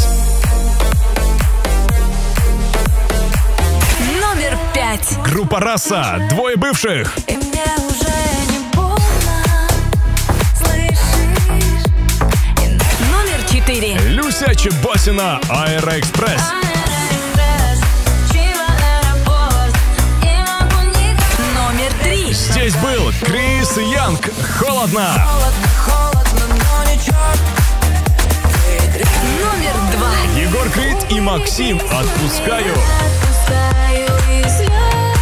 Номер 5. Группа «Раса», «Двое бывших». И мне уже не больно, слышишь? Номер 4. Люся Чебосина, «Аэроэкспресс». Номер 3. Здесь был Крис Янг, «Холодно». Номер 2. Егор Крид и Максим, «Отпускаю». Отпускаю, и слезы.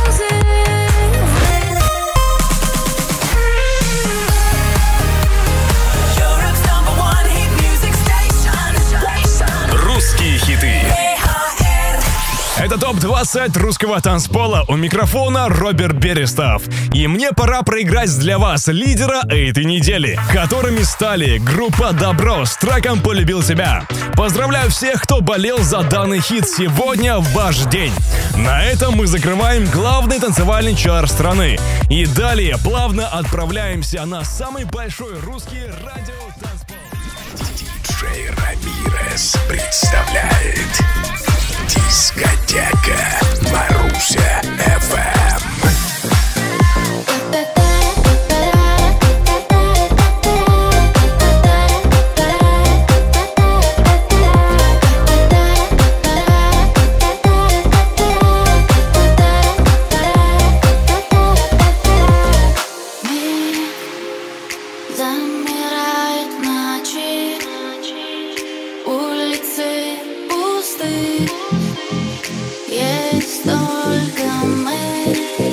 Русские хиты. Это ТОП-20 русского танцпола. У микрофона Роберт Берестов. И мне пора проиграть для вас лидера этой недели, которыми стали группа «Добро» с треком «Полюбил тебя». Поздравляю всех, кто болел за данный хит. Сегодня ваш день. На этом мы закрываем главный танцевальный чарт страны. И далее плавно отправляемся на самый большой русский радиотанцпол. Диджей Рамирес представляет дискотека Маруся FM. Замирает ночи, улицы пусты, есть только мы.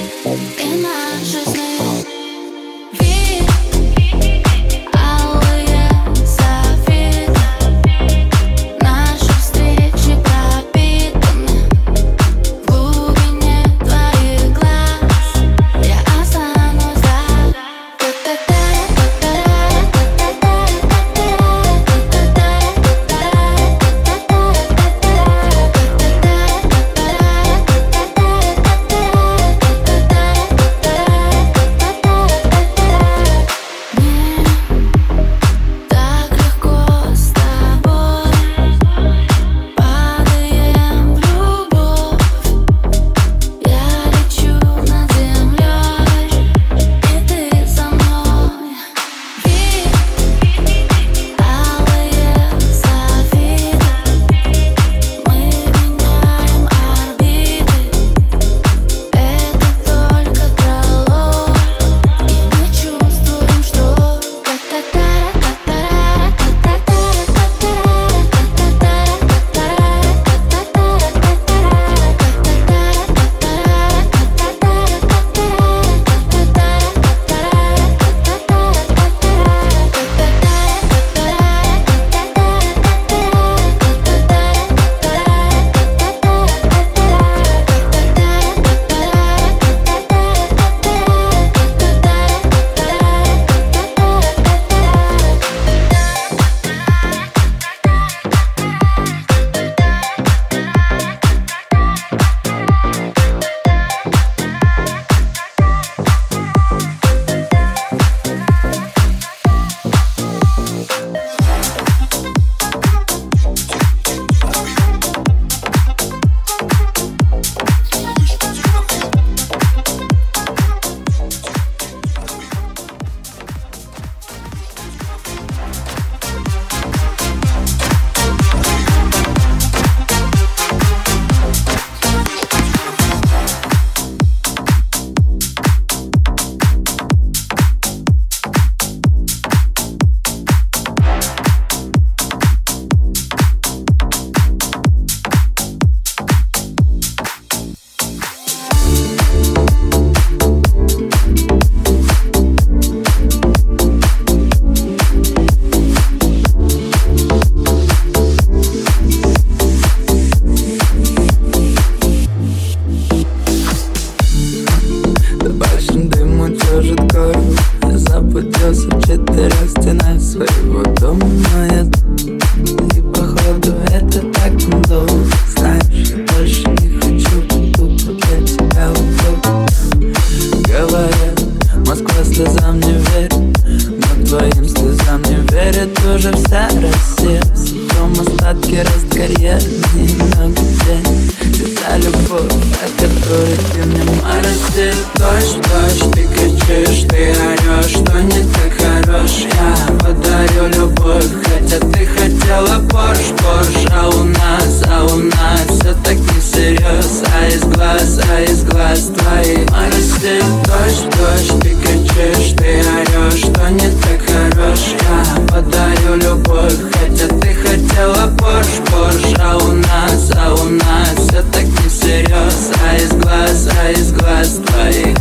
верит уже вся Россия. Сухом остатки рост карьерный, но где та любовь, о которой ты мне морозит? Дождь, дождь, ты кричишь, ты орешь, что не так хорош. Я подарю любовь, хотя ты хотела Порш, Порш. А у нас все так не всерьез. А из глаз твоих морозит. Дождь, дождь, ты кричишь, ты орешь, что не так хорош. Я подарю любовь, хотя ты хотела Порш, Порш. А у нас все так не всерьез. А из глаз твоих.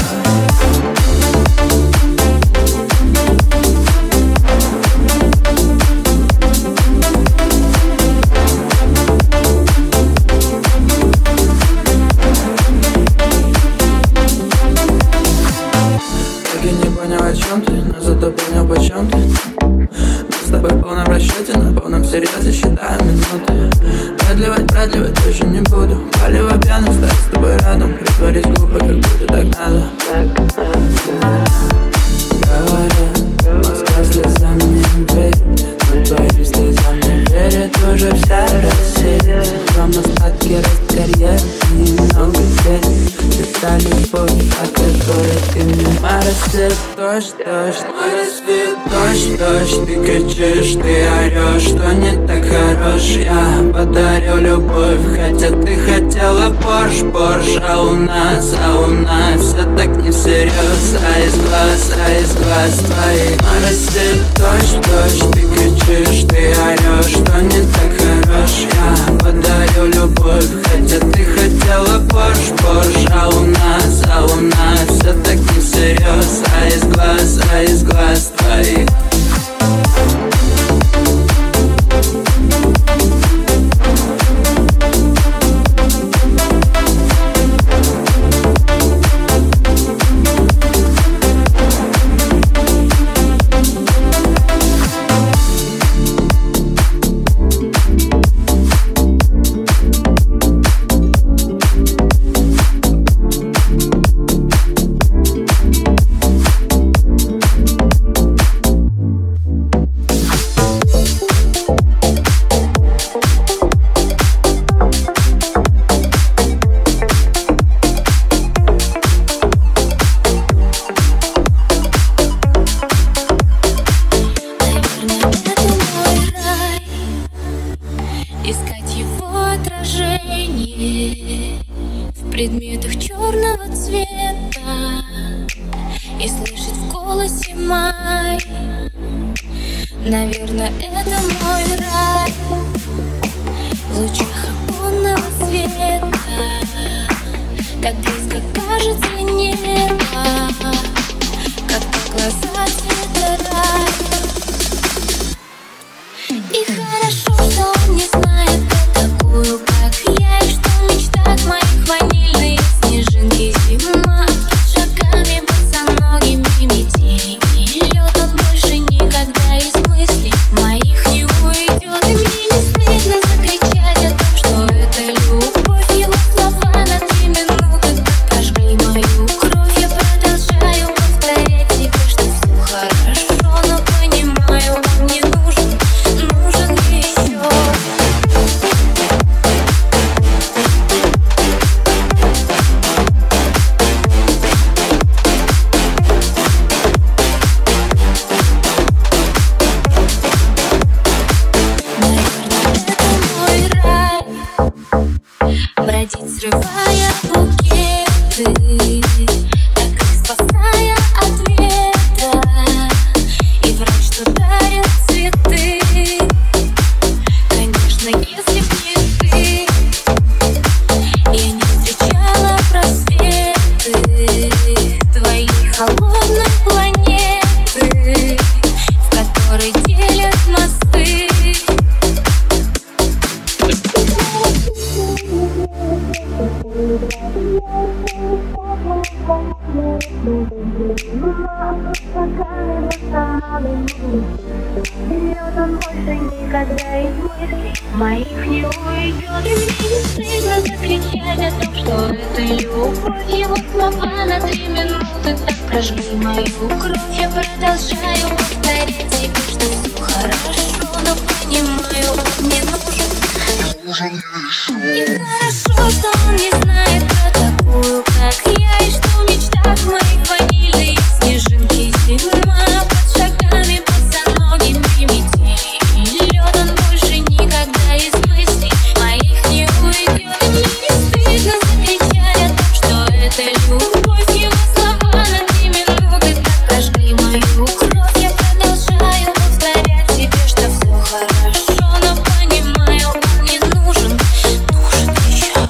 О чем ты, но зато понял, почем ты. Мы с тобой в полном расчете, на полном серьезе считаем минуты. Продлевать тоже не буду. Палево пьяным, стать с тобой рядом. Притворись глупо, как будто так надо. Говорят, Москва слезам не верит, но твоим слезам не верит уже вся Россия. Вам остатки рост карьеры, немного где та любовь, о которой ты мне морозит. Дождь, дождь, морозит. Дождь, дождь, ты кричишь, ты орешь, что не так хорош. Я подарю любовь, хотя ты хотела Порш, Порш. А у нас все так не всерьез. А из глаз твоих морозит. Дождь, дождь, ты кричишь, ты орешь, что не так хорош. Я подарю любовь, хотя ты хотела Порш, Порш. А у нас все так не всерьез. А из глаз твоих. Искать его отражение в предметах черного цвета и слышать в голосе май. Наверное, это мой рай в лучах оконного света. Так близко кажется небо, как глаза цвета рай. И хорошо, что он не знает, кто такую, как я, и что в мечтах моих ванильные снежинки зима. Под шагами босоногими метели лед, он больше никогда из мыслей моих не уйдет. И мне не стыдно закричать о том, что это любовь. Его слова на 3 минуты так прожгли мою кровь. Я продолжаю повторять тебе, что все хорошо. больше никогда из мыслей моих не уйдет. И мне не стыдно закричать о том, что это любовь. Его слова на 3 минуты так прожгли мою кровь. Я продолжаю повторять себе, что все хорошо, но понимаю, он не нужен. Нехорошо, что он не знает про такую, как я, и что в мечтах моих ванильные снежинки зима. Под шагами босоногими метели и лед, он больше никогда из мыслей моих не уйдет. И мне не стыдно закричать о том, что это любовь. Его слова на 3 минуты так прожгли мою кровь. Я продолжаю повторять себе, что все хорошо, но понимаю, он не нужен, нужен еще.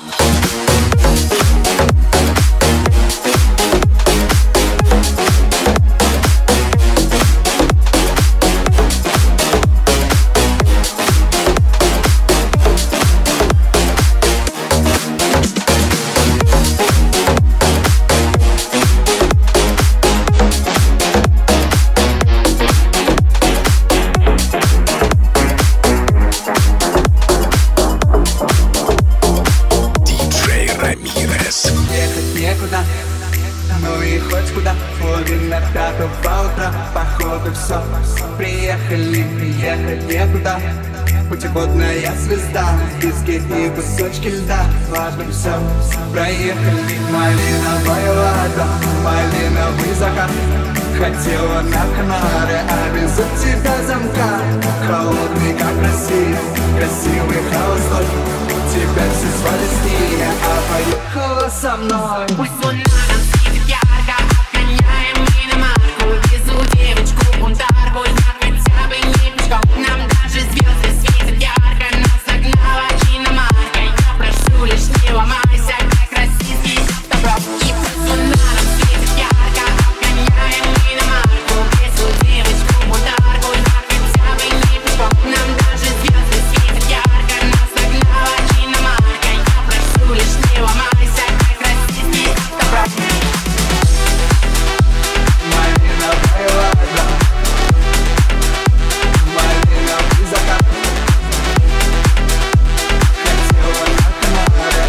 Диджей Рамирес. Ехать некуда, ну и хоть куда. Половина 5-го утра, походу все. Приехали, ехать некуда. Путеводная звезда, пески и кусочки льда. Важно все, проехали. Малиновая вода, малиновый закат. Хотела на Канары, а без тебя замка. Холодный, как Россия, красивый холостой. Тебя все звали с ней, а поехала со мной. Пусть луна нам светит ярко, обгоняем иномарку. Везу девочку бунтарку, я хотя бы не пешком. Нам даже звезды светят ярко, нас нагнала иномарка. Я прошу лишь не ломайся, как российский добро. И пусть луна нам светит ярко, обгоняем иномарку. Везу девочку бунтарку, я хотя бы не пешком. Нам даже звезды светят ярко, нас нагнала иномарка. Я прошу лишь не ломайся, как российский добро. Малиновая вода, малиновый закат. Хотела на Канары,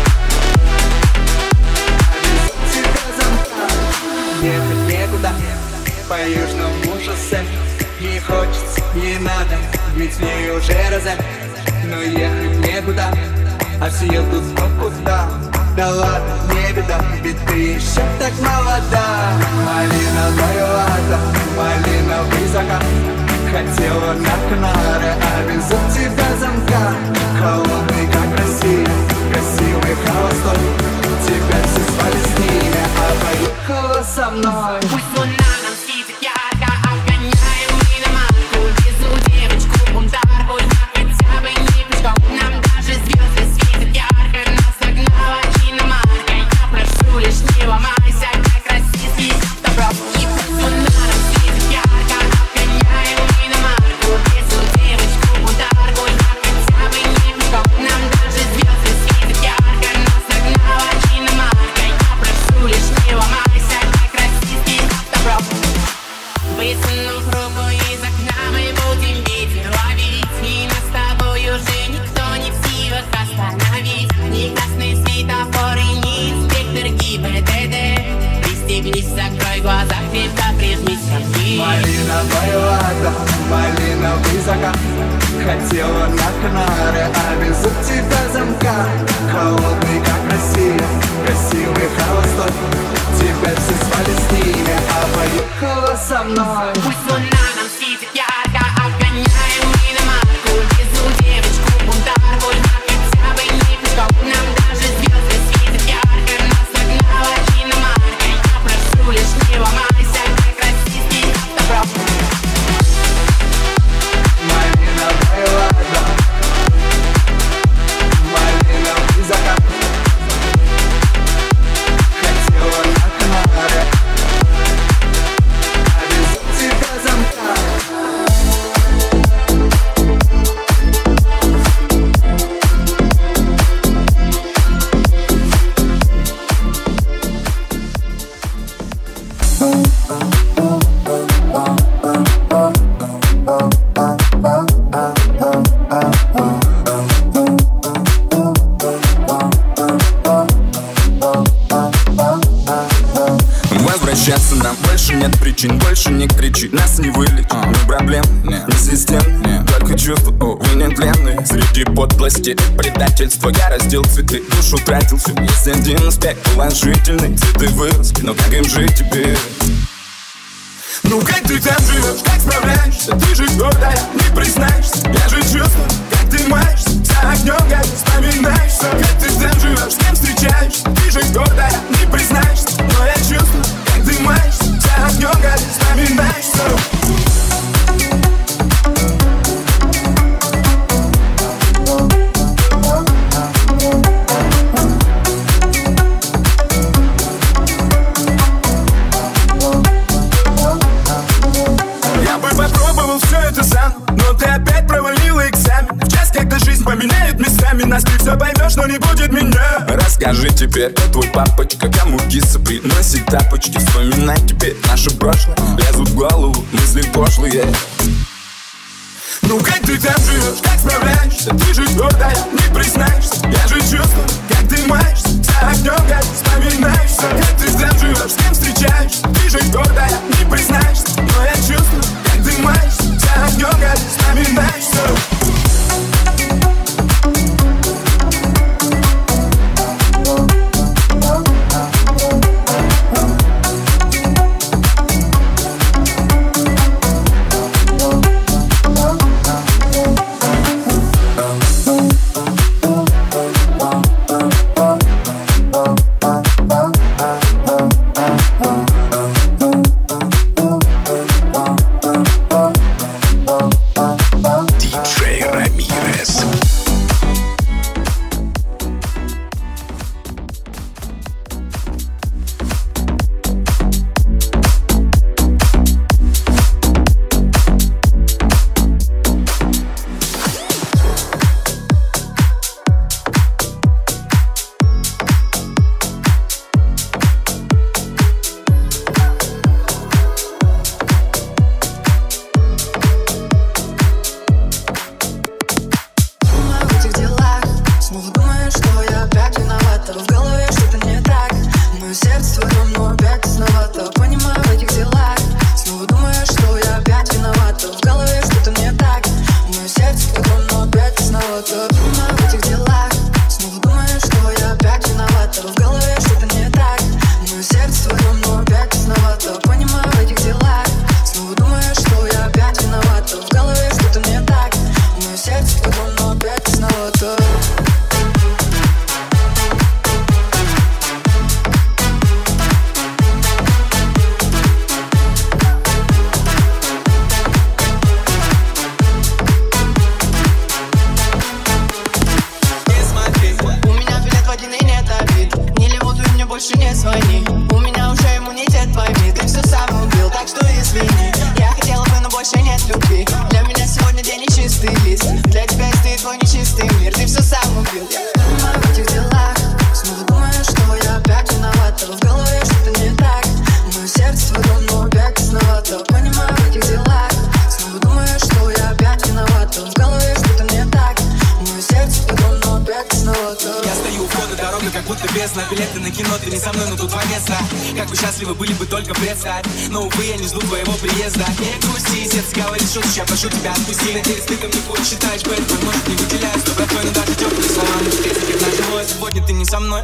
а без тебя замка. Ехать некуда, по южному шоссе. Не хочется, не надо, ведь мне уже розе. Но ехать некуда, а все едут кто куда. Да ладно, не беда, ведь ты еще так молода. Малиновая вода, малиновый закат. Хотела на Канары, а без тебя замка. Холодный, как Россия, красивый холостой. Тебя все звали с ними, а поехала со мной. Пусть луна нам светит ярко, обгоняем иномарку. Везу девочку бунтарку, я хотя бы не пешком. Нам даже звезды светят ярко, нас нагнала иномарка. Я прошу лишь не ломайся, как российский добро. И пусть луна нам светит ярко, обгоняем иномарку. Везу девочку бунтарку, я хотя бы не пешком. Нам даже звезды светят ярко, нас нагнала иномарка. Я прошу лишь не ломайся, как российский добро. Высунув руку из окна, мы будем ветер ловить. И нас с тобой уже никто не в силах остановить. Ни красный светофор и ни инспектор ГИБДД. Пристегнись, закрой глаза, крепко прижмись ко мне. Малиновая вода, малиновый закат. Хотела на Канары, а без тебя замка. Холодный, как Россия, красивый холостой. Тебя все звали с ними, а поехала со мной. Пусть луна нам светит ярко, обгоняем иномарку. Везу девочку бунтарку, я хотя бы не пешком. Нам даже звезды светят ярко, нас нагнала иномарка. Я прошу лишь не ломайся, как российский добро. Малиновая вода, малиновый закат. Хотела на Канары, а без тебя замка. пленные. Среди подлости и предательства я раздел цветы, душу тратил всю. Есть один аспект положительный, цветы выросли, но как им жить теперь? Ну как ты там живешь, как справляешься? Ты же гордая, не признаешься. Я же чувствую, как ты маешься, за огнем как вспоминаешься. Как ты там живешь, с кем встречаешься? Ты же гордая, не признаешься. Но я чувствую, как ты маешься, за огнем как вспоминаешься. Но ты опять провалила экзамен. В час, когда жизнь поменяет местами нас, ты все поймешь, но не будет меня. Расскажи теперь, кто твой папочка, кому киса приносит тапочки. Вспоминай теперь наше прошлое, лезут в голову мысли пошлые. Ну как ты там живешь, как справляешься? Ты же гордая, не признаешься. Я же чувствую, как ты маешься, за огнем как вспоминаешься. Как ты там живешь, с кем встречаешься? Ты же гордая, не признаешься. Но я чувствую, как ты маешься, за огнем как вспоминаешься. Но, увы, я не жду твоего приезда. Не грусти, сердце говорит, что я прошу тебя отпусти. Надеюсь, ты ко мне будешь считаешь, поэтому, может, не выделяюсь. Но, братвой, но даже теплые слова не встретить на живое. Сегодня ты не со мной,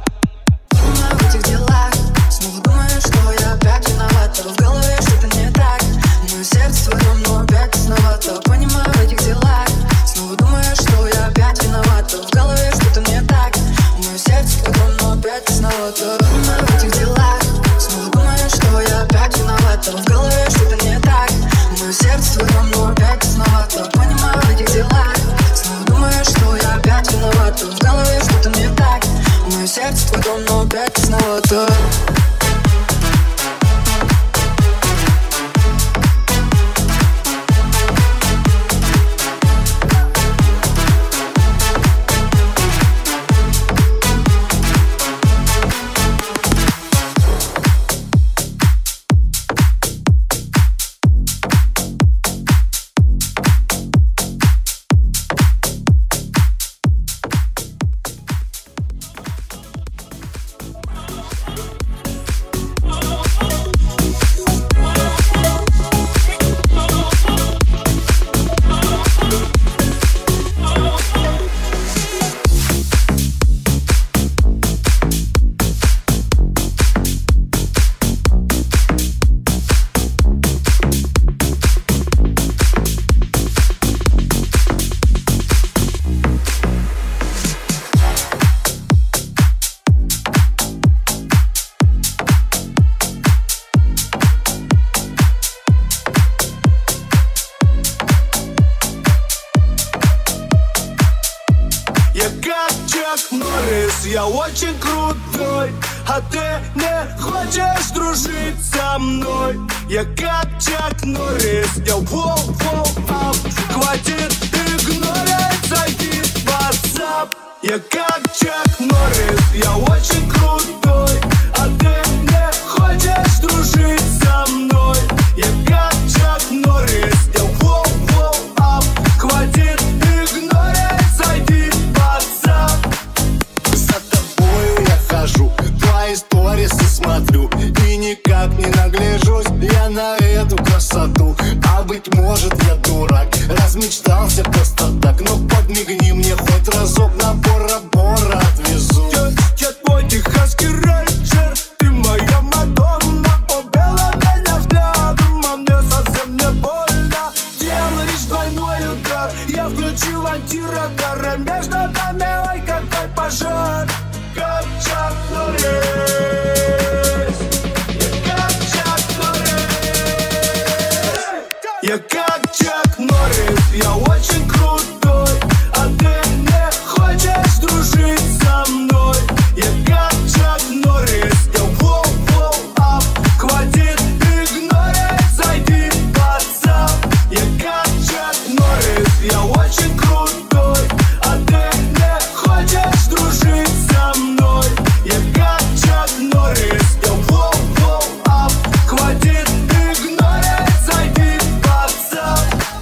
в этих делах снова думаю, что я опять виновата. В голове что-то не так, мое сердце твое, но опять основато. Понимаю, в этих делах снова думаю, что я опять виновата. В голове что-то не так, мое сердце твое, но опять основато. Понимаю, в этих делах снова думаю, что я опять виновата. В голове что-то не так, мое сердце твое, но опять основато. Понимаю, в этих делах снова думаю, что я опять виновата. В голове что-то не так, мое сердце твое, но опять основато. Чак Норрис, я очень крутой, а ты не хочешь дружить со мной. Я как Чак Норрис, я воу-воу-ап. Хватит игнорить, зайди в WhatsApp. Я как Чак Норрис, я очень крутой, а ты не хочешь дружить со мной. Я как Чак Норрис, я воу-воу-ап. Хватит игнорить, зайди в WhatsApp. За тобою я хожу, твои сторисы смотрю и никак не нагляжусь я на эту красоту. А быть может я дурак, размечтался просто так. Но подмигни мне хоть разок, на Бора-Бора отвезу. Я твой техасский рейнджер, ты моя Мадонна. Убила меня взглядом, а мне совсем не больно. Делаешь двойной удар, я включил антирадар, а между нами, ой, какой пожар. Как Чак Норрис, я как Чак Норрис. Я как Чак Норрис, я очень крутой, а ты не хочешь дружить со мной. Я как Чак Норрис, я воу-воу-ап. Хватит игнорить, зайди в WhatsApp. Я как Чак Норрис, я очень крутой, а ты не хочешь дружить со мной. Я как Чак Норрис, я воу-воу-ап. Хватит игнорить, зайди в WhatsApp.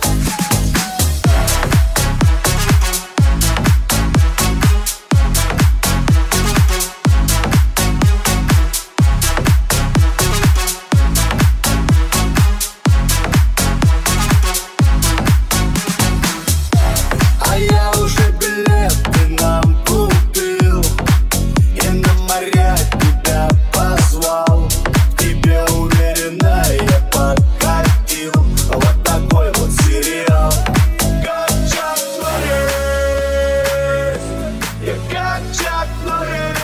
А я уже билеты нам купил и на моря тебя позвал. В тебе уверенно я покатил. Вот такой вот сериал. Как Чак Норрис, я как Чак Норрис.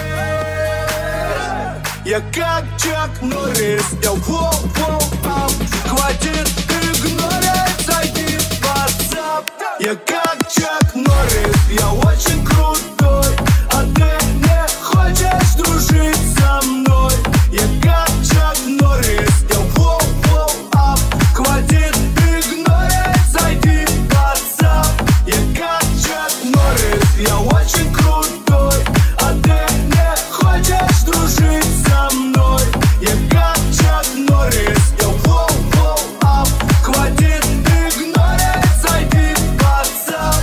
Я как Чак Норрис, я воу-воу-ап. Хватит игнорить, зайди в WhatsApp. Я как Чак Норрис, я очень крутой, а ты не хочешь дружить со мной. Я как Чак Норрис, я воу-воу-ап. Хватит игнорить, зайди в WhatsApp. Я как Чак Норрис, я очень крутой, а ты не хочешь дружить со мной. Я как Чак Норрис, я воу-воу-ап. Хватит игнорить, зайди в WhatsApp.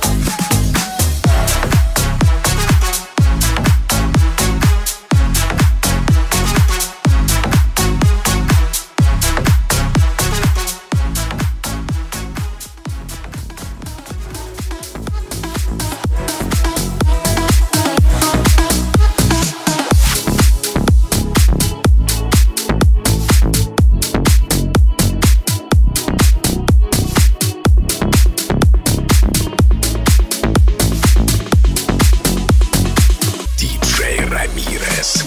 Диджей Рамирес.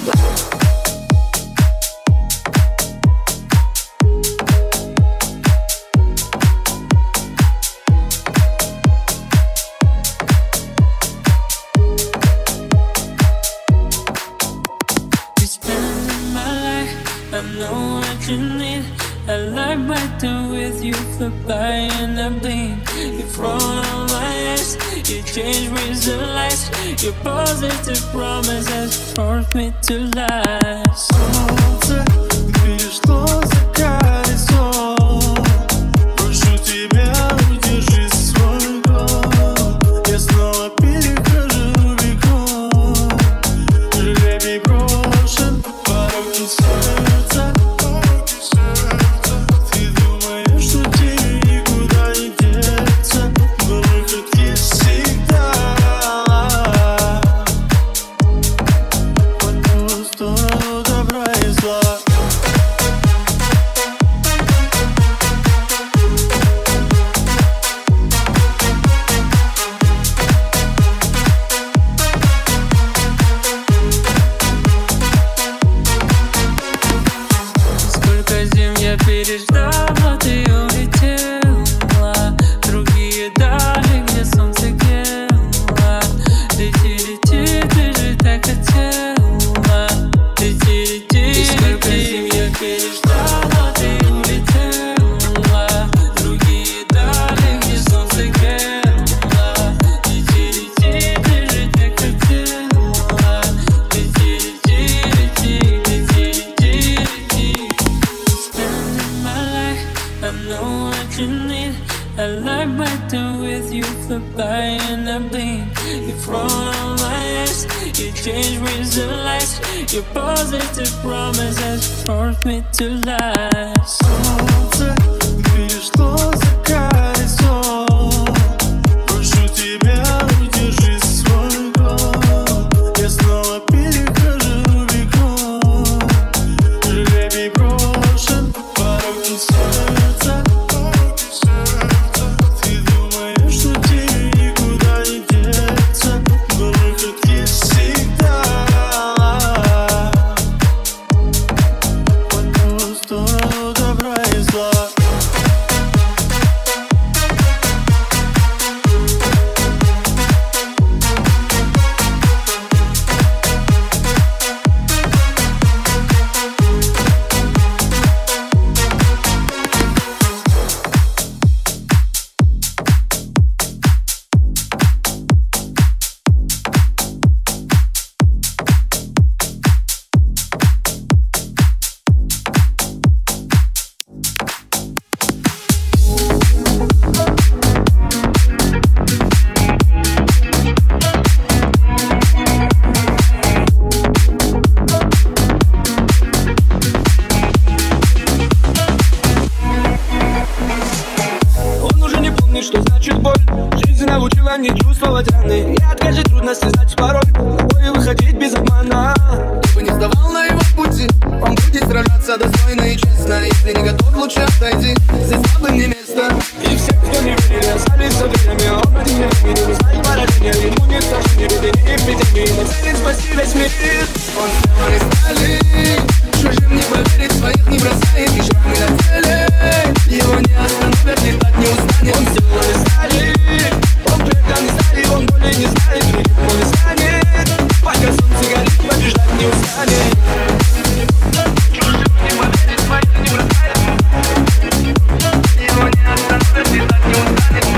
You're spending my life, I know what you need. I like right there with you, flip by and I blink. You thrown on my ass, you change reason lights. Your positive promises force me to last. Солнце, перешло за горизонт. Прошу тебя, удержи свой гол. Я снова перехожу Рубикон. Жребий брошен, пороги сердца. Ты думаешь, что тебе никуда не деться, но выход есть всегда. По ту сторону добра и зла. you flew by in a blink. You thrown on my ass, you changed reason lights. Your positive promises forced me to lie. Солнце, перешло за горизонт. Прошу тебя, удержи свой гол. Я снова перехожу Рубикон. Жребий брошен, пороги сердца. Ты думаешь, что тебе никуда не деться, но выход есть всегда. По ту сторону добра и зла. Он уже не помнит, что значит боль. Жизнь научила не чувствовать раны. И от каждой трудности знать пароль. Тобой выходить без обмана. Ты бы не сдавал на его пути. Он будет сражаться достойно и честно. Если не готов, лучше отойди. Здесь слабым не место. И все, кто не верили, остались со дверями. Он один не мире, не знает поражения. Ему не страшны ни беды, ни эпидемии. Но целит спасти весь мир. Он сделан из стали. Чужим не поверить, своих не бросает. И шрамы на теле его не остановят, летать не устанет. Он сделан из стали. Он предан из стали, он боли не знает. Никто не станет. Пока солнце горит, побеждать не устанет. Чужим не поверить, своих не бросает. Его не остановят, летать не устанет.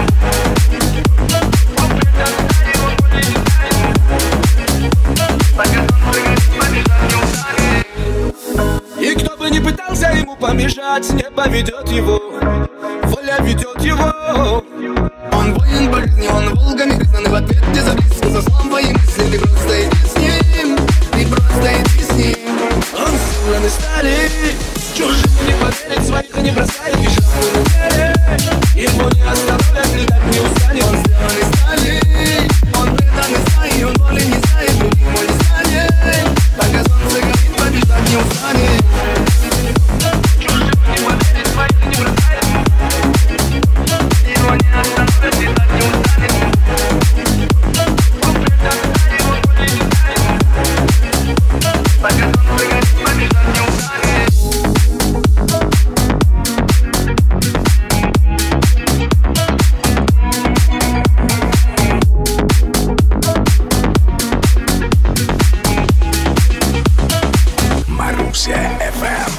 Он предан из стали, он боли не знает. Пока солнце горит, побеждать не устанет. И кто бы ни пытался ему помешать, не поведет его. Воля ведет его. Он воин по жизни, он волгами признанный в ответ, где за близко, за слом твои мысли. Ты просто иди с ним, ты просто иди с ним. Он сделан из стали. Чужим не поверить, своих не бросает. И шрамы на теле его не остановят, летать не устанет. Он сделан из стали. Он предан из стаи, он боли не знает. Другим его не станет. Пока солнце горит, побеждать не устанет. Чужим не поверить, своих не бросает. Его не остановят, летать не устанет. Он предан из стали, он боли не знает. Пока солнце горит, побеждать не устанет. Маруся FM.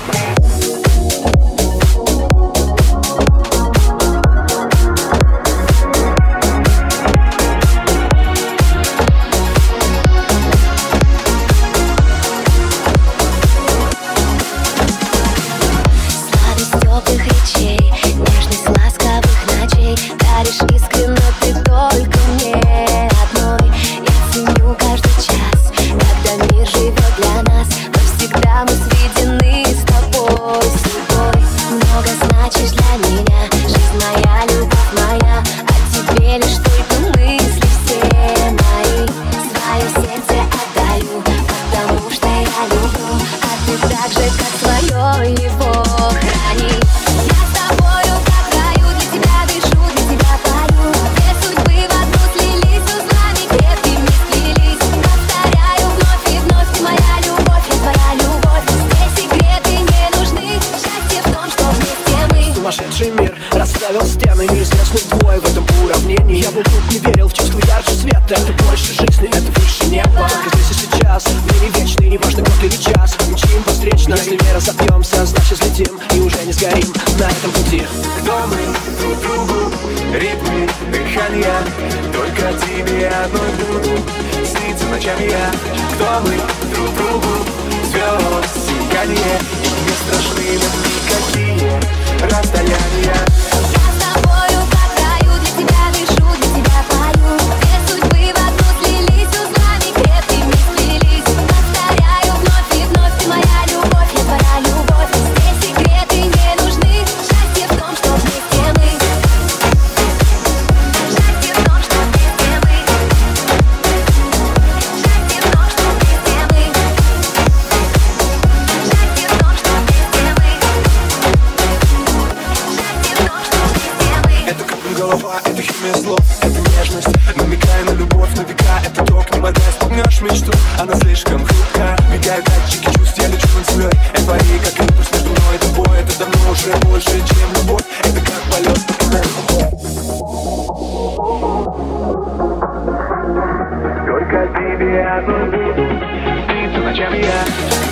Сладость теплых речей, нежность ласковых ночей. Даришь искренно ты только мне одной. Я ценю каждый час, когда мир живет для нас. Но всегда мы сведены с тобой судьбой. Много значишь для меня, жизнь моя, любовь моя. О тебе лишь только мысли все мои. Свое сердце отдаю, потому что я люблю. А ты так же, как свое его храни. Я с тобою как в раю, для тебя дышу, для тебя пою. Две судьбы в одну слились, узлами крепкими сплелись. Повторяю вновь и вновь, ты моя любовь, я твоя любовь. Здесь секреты не нужны, счастье в том, что вместе мы. Сумасшедший мир расставил стены, неизвестных двое в этом уравнении. Я был тут, не верил в чувство ярче света. Это больше жизни, это выше неба. Только здесь и сейчас, мы не вечны, не важно год или час. Мчим встречно, если не разобьемся, значит взлетим и уже не сгорим на этом пути. Кто мы друг другу, ритмы, дыхания. Только тебе одной буду сниться ночами я. Кто мы друг другу, звезд, сияние. И не страшны нам никакие расстояния. Я с тобою как в раю, для тебя дышу, для нежность, намекая на любовь на века. Это ток, не вода, вспомнешь мечту, она слишком хрупкая. Мигают датчики чувств, я лечу над землей. Эйфория, как импульс между мной и тобой. Это давно уже больше, чем любовь. Это как полет. Только тебе одному снится ночами я.